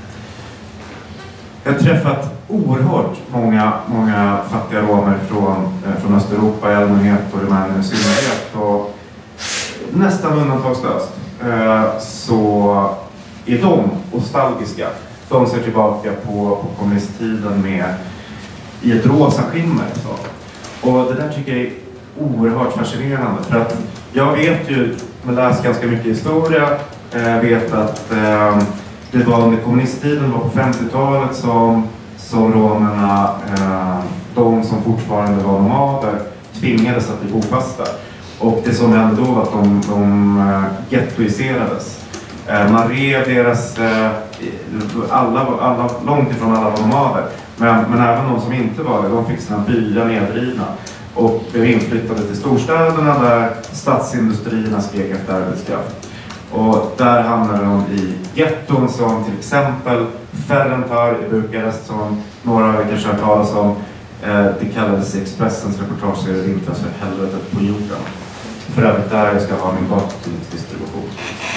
B: jag har träffat oerhört många, många fattiga romer från, eh, från Östeuropa i allmänhet och Rumänien i synnerhet, och nästan undantagslöst eh, så är de nostalgiska. De ser tillbaka på, på kommunisttiden med i ett rosa skimmer. Så. Och det där tycker jag är oerhört fascinerande. För att jag vet ju, jag läst ganska mycket historia, eh, vet att eh, det var under kommunisttiden, var på femtiotalet som, som romerna, eh, de som fortfarande var nomader, tvingades att bli bofasta. Och det som hände då var att de, de uh, gettoiserades. Uh, man rev deras, uh, alla, alla, långt ifrån alla var nomader. Men, men även de som inte var det, de fick sina byar nedrivna och blev inflyttade till storstäderna där stadsindustrierna skrek efter arbetskraft. Och där hamnade de i getton som till exempel Ferrentar i Bukarest, som några av er kanske har hört talas om. Eh, det kallades i Expressens reportage i vintras för helvetet på jorden. För övrigt där jag ska ha min gatutdistribution.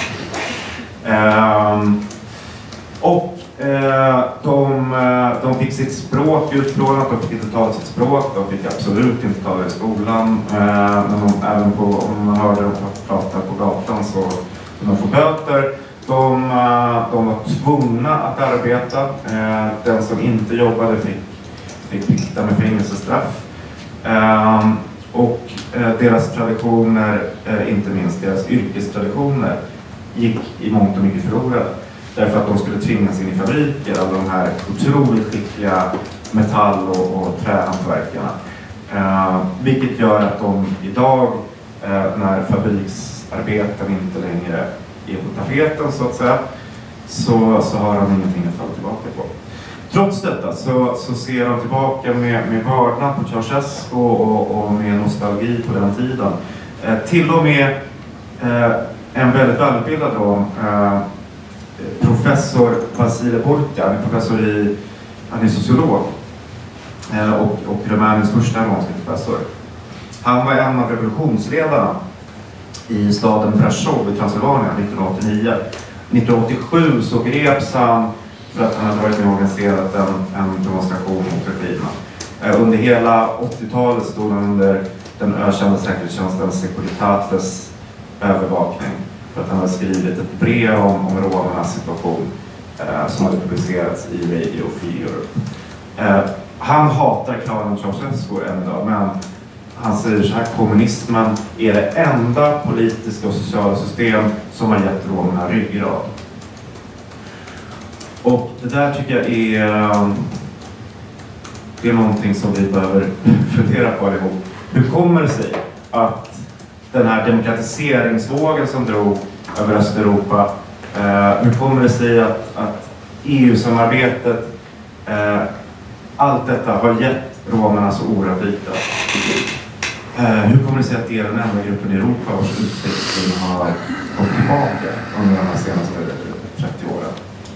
B: Um, och eh, de, de fick sitt språk utplånat, de fick inte tala sitt språk, de fick absolut inte tala i skolan. Eh, men de, även på, om man hörde dem prata på gatan så kunde de få böter. De, de var tvungna att arbeta. Eh, den som inte jobbade fick, fick plikta med fängelsestraff. Eh, och eh, deras traditioner, eh, inte minst deras yrkestraditioner, gick i mångt och mycket förlorade. Därför att de skulle tvingas in i fabriker av de här otroligt skickliga metall- och, och trähantverkarna. Eh, vilket gör att de idag, eh, när fabriksarbeten inte längre är på tapeten så att säga, så, så har de ingenting att falla tillbaka på. Trots detta så, så ser de tillbaka med, med vördnad på Ceausescu och, och, och med nostalgi på den tiden. Eh, till och med eh, en väldigt välutbildad rom, eh, professor Vasile Burca, en professor i, han är sociolog eh, och, och Rumäniens första romska professor. Han var en av revolutionsledarna i staden Brașov i Transylvanien nittonhundraåttionio. nittonhundraåttiosju så greps han för att han hade varit med och organiserat en, en demonstration mot regimen. Eh, under hela åttiotalet stod han under den ökända säkerhetstjänsten Securitates övervakning för att han hade skrivit ett brev om, om romernas situation eh, som hade publicerats i Radio Free Europe. Eh, han hatar klanen Ceausescu än idag, men han säger så här: kommunismen är det enda politiska och sociala system som har gett romerna ryggrad. Och det där tycker jag är, det är någonting som vi behöver fundera på allihop. Hur kommer det sig att den här demokratiseringsvågen som drog över Östeuropa, eh, hur kommer det sig att, att E U-samarbetet, eh, allt detta har gett romerna så oerhört lite? Eh, hur kommer det sig att det är den enda gruppen i Europa vars utveckling har gått tillbaka under de senaste trettio åren?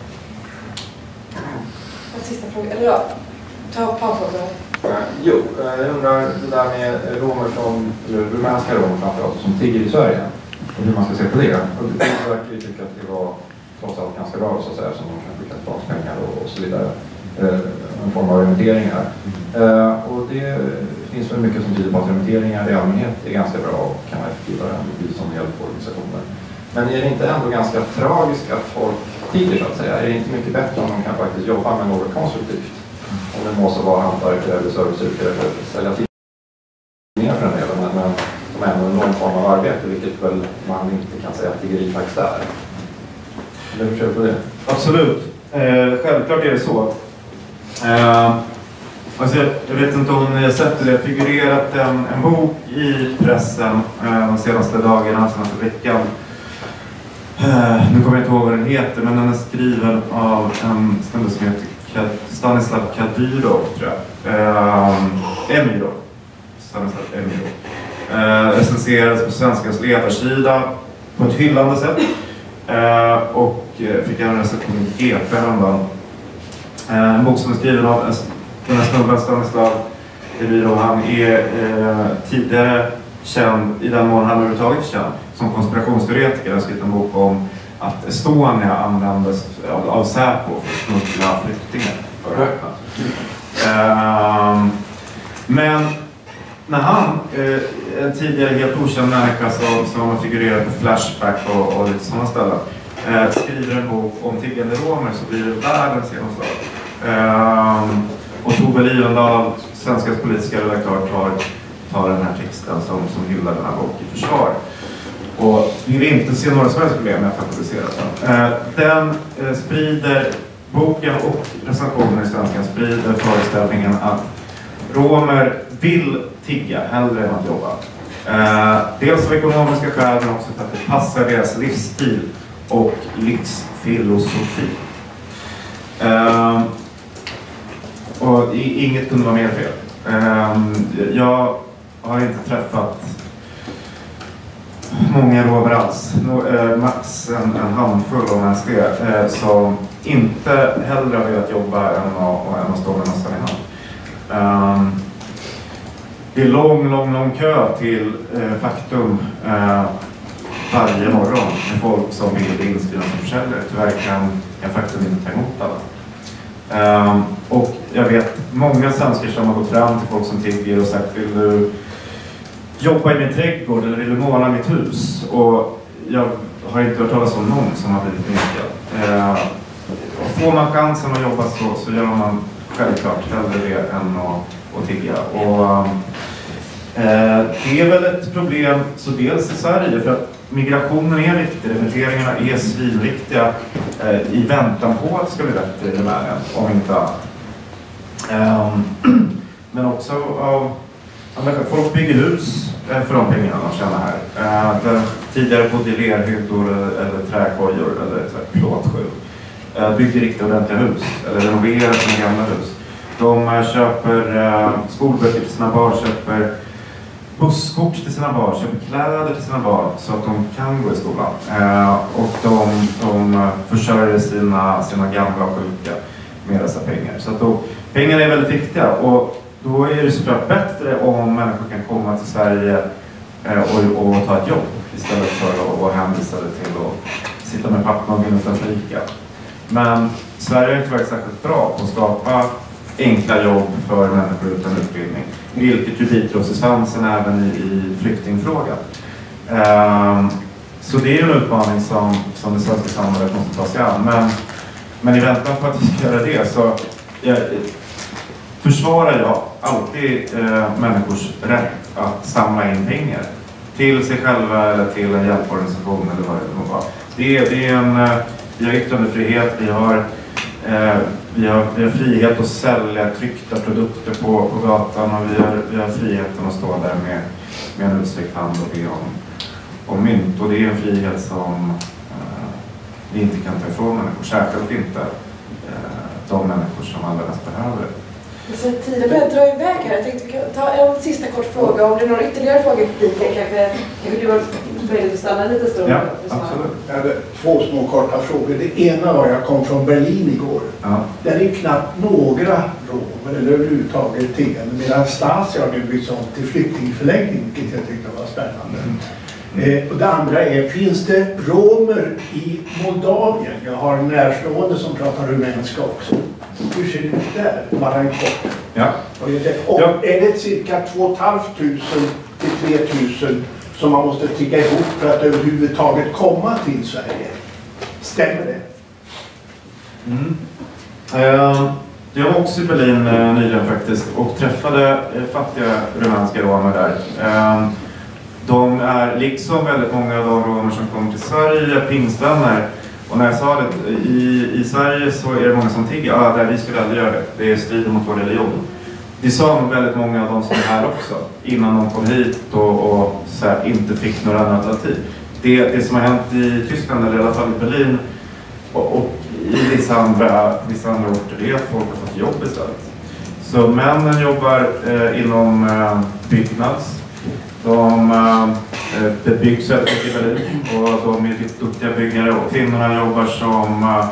A: En sista fråga, eller ja, ta upp frågan.
C: Uh, jo, uh, jag undrar det där med romer som, eller rumänska romer framförallt, som tigger i Sverige. Och hur man ska se på det. Och det verkar ju tycka att det var trots allt ganska bra så att säga, som de kan skicka tillbaka pengar och, och så vidare. Uh, en form av remitteringar. Uh, och det finns väl mycket som tyder på att remitteringar i allmänhet är ganska bra och kan vara effektivare än som hjälporganisationer. Men är det inte ändå ganska tragiskt att folk tiger så att säga? Är det inte mycket bättre om de kan faktiskt jobba med något konstruktivt? Om det måste vara hantverkare eller serviceyrkare eller sälja tidningar för den delen, men, men de är ändå någon form av arbete, vilket väl man inte kan säga att tiggeri faktiskt är. Eller hur ser du på det?
B: Absolut. Eh, självklart är det så. Eh, alltså jag, jag vet inte om ni har sett det, det har figurerat en, en bok i pressen eh, de senaste dagarna, senaste veckan. Eh, nu kommer jag inte ihåg vad den heter, men den är skriven av en snubbe som heter Stanislav Kadyrov, tror jag. Eh, Emirov. Stanislav Emirov. Eh, recenserades på Svenskans ledarsida på ett hyllande sätt. Eh, och fick en recension i G P häromdagen. Eh, en bok som är skriven av den här snubben Stanislav Emirov. Han är eh, tidigare känd, i den mån han överhuvudtaget känd, som konspirationsteoretiker. Han har skrivit en bok om att Estonia användes av, av Säpo för att smuggla flyktingar. Uh, men när han, uh, en tidigare helt okänd människa som, som har figurerat på Flashback och, och lite sådana ställen, uh, skriver en bok om tiggande romer, så blir det världens genomslag. Uh, och Tove Livendal, Svenskans politiska redaktör, tar, tar den här texten som, som hyllar den här boken i försvar. Och vi vill inte se några som helst problem med att publicera den. Eh, den eh, sprider, boken och recensionen i Svenskan sprider föreställningen att romer vill tigga hellre än att jobba. Eh, dels av ekonomiska skäl, men också för att det passar deras livsstil och livsfilosofi. Eh, och inget kunde vara mer fel. Jag har inte träffat många romer alls, max en, en handfull om ens det, som inte hellre har velat jobba än att, än att stå med nästan i hand. Det är lång, lång, lång kö till Faktum varje morgon med folk som vill bli inskrivna som försäljare. Tyvärr kan jag Faktum inte ta emot alla. Um, och jag vet många svenskar som har gått fram till folk som tigger och sagt: vill du jobba i min trädgård eller vill du måla mitt hus? Och jag har inte hört talas om någon som har blivit nekad. Uh, får man chansen att jobba så, så gör man självklart hellre det än att, att tigga. Och, um, uh, det är väl ett problem så dels i Sverige, för att migrationen är viktig, remitteringarna är svinviktiga eh, i väntan på att det ska bli bättre i Rumänien, om inte annat. Um, men också av uh, folk bygger hus eh, för de pengarna de tjänar här. Uh, där tidigare bodde i lerhyddor eller, eller träkojor eller plåtskjul. Uh, bygger riktigt ordentliga hus eller renoverar sina gamla hus. De uh, köper uh, skolböcker till sina barn, köper busskort till sina barn, köper kläder till sina barn så att de kan gå i skolan. Eh, och de, de försörjer sina, sina gamla och sjuka med dessa pengar. Så att då, pengar är väldigt viktiga, och då är det såklart bättre om människor kan komma till Sverige eh, och, och ta ett jobb istället för att vara hänvisade till att sitta med pappa och vinna för fika. Men Sverige har inte varit särskilt bra på att skapa enkla jobb för människor utan utbildning. Vilket ju biter oss i svansen även i, i flyktingfrågan. Um, så det är ju en utmaning som, som det svenska samhället måste ta sig an. Men, men i väntan på att vi ska göra det så jag, försvarar jag alltid eh, människors rätt att samla in pengar. Till sig själva eller till en hjälporganisation eller vad det må vara. Det, det är en, vi har yttrandefrihet, vi har Eh, vi, har, vi har frihet att sälja tryckta produkter på, på gatan, och vi har, vi har friheten att stå där med, med en utsträckt hand och be om, om mynt. Och det är en frihet som eh, vi inte kan ta ifrån människor, särskilt inte eh, de människor som allra mest behöver det.
A: Så tiden börjar dra iväg här. Jag tänkte ta en sista kort fråga. Om det är några ytterligare frågor i publiken kanske, kanske du har möjlighet att stanna lite stund.
B: Ja, absolut.
H: Jag hade två små korta frågor. Det ena var, jag kom från Berlin igår. Ja. Där är knappt några romer eller överhuvudtaget tiggande, medan Stasi har nu byggts om till flyktingförläggning, vilket jag tyckte var spännande. Mm. Eh, och det andra är, finns det romer i Moldavien? Jag har en närstående som pratar rumänska också. Hur ser det ut där? Bara en kort.
B: Ja.
H: Och ja. Är det cirka två tusen femhundra till tre tusen som man måste tigga ihop för att överhuvudtaget komma till Sverige? Stämmer det?
B: Mm. Uh, jag var också i Berlin uh, nyligen faktiskt och träffade uh, fattiga rumänska romer där. Uh, de är liksom väldigt många av de romer som kommer till Sverige pingstvänner. Och när jag sa det, i, i Sverige så är det många som tigger. Ja, där vi skulle aldrig göra det. Det är strider mot vår religion. Det sa nog väldigt många av de som är här också. Innan de kom hit och, och så här, inte fick några andra alternativ. Det, det som har hänt i Tyskland, eller i alla fall i Berlin och, och i vissa andra, vissa andra orter, det är att folk har fått jobb istället. Så männen jobbar eh, inom eh, byggnads. De eh, bebyggs väldigt mycket i Berlin och de är lite duktiga byggare, och kvinnorna jobbar som eh,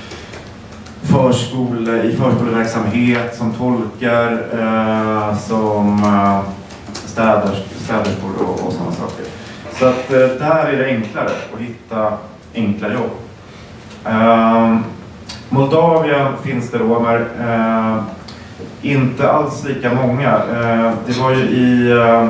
B: förskole, i förskoleverksamhet, som tolkar, eh, som eh, städers, städerskor och, och sådana saker. Så att eh, där är det enklare att hitta enkla jobb. Eh, Moldavien finns det romer, eh, inte alls lika många. Eh, det var ju i eh,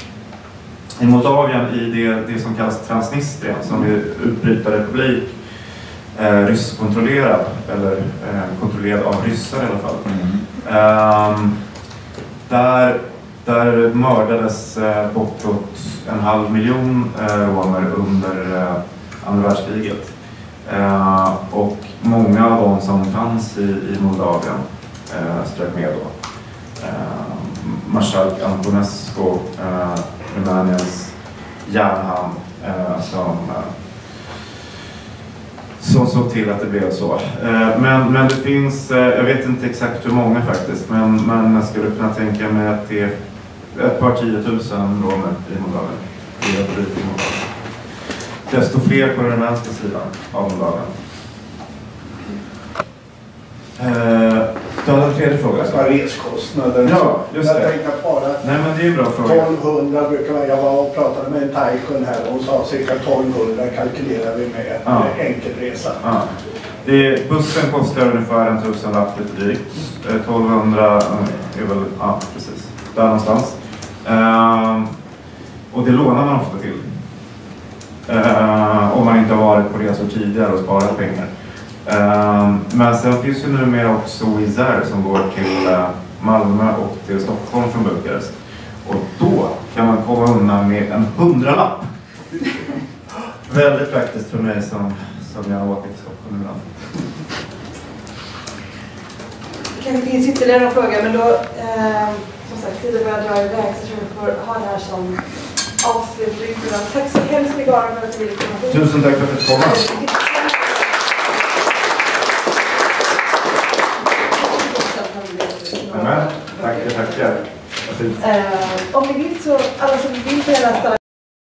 B: I Moldavien, i det, det som kallas Transnistrien, som är utbrytarrepublik, eh, rysskontrollerad, eller eh, kontrollerad av ryssar i alla fall. Mm. Eh, där, där mördades eh, bortåt en halv miljon eh, romer under eh, andra världskriget. Eh, och många av de som fanns i, i Moldavien eh, strök med då. Eh, Marskalk Antonescu, eh, Rumäniens järnhand, eh, som, eh, som såg till att det blev så. Eh, men, men det finns, eh, jag vet inte exakt hur många faktiskt, men, men jag skulle kunna tänka mig att det är ett par tiotusen romer i Moldavien. I Moldavien. Desto fler på den vänstra sidan av Moldavien. Eh, du hade en tredje fråga.
H: Alltså reskostnader.
B: Ja, just
H: jag
B: det.
H: Jag tänkte bara...
B: Nej, men det är en bra fråga.
H: tolvhundra brukar vara. Jag var och pratade med en taikun här och sa cirka tolvhundra kalkylerar vi med
B: ja.
H: enkelresa.
B: Ja. Det, bussen kostar ungefär en tusenlapp lite drygt. tolvhundra är väl, ja precis, där någonstans. Uh, och det lånar man ofta till. Uh, om man inte har varit på resor tidigare och sparat pengar. Uh, men sen finns ju numera också Wizz Air som går till uh, Malmö och till Stockholm från Bukarest. Och då kan man komma undan med en hundralapp. Väldigt praktiskt för mig som, som jag åker till Stockholm ibland.
A: Det kanske finns ytterligare någon fråga, men då, eh, som sagt, tiden börjar dra iväg, så tror jag vi får ha det här som avslutning. Tack så hemskt mycket för att du ville komma hit.
B: Tusen tack för att du kom. Amen. Tackar, tackar.
A: Eh, om ni vill så, alla som vill får gärna ställa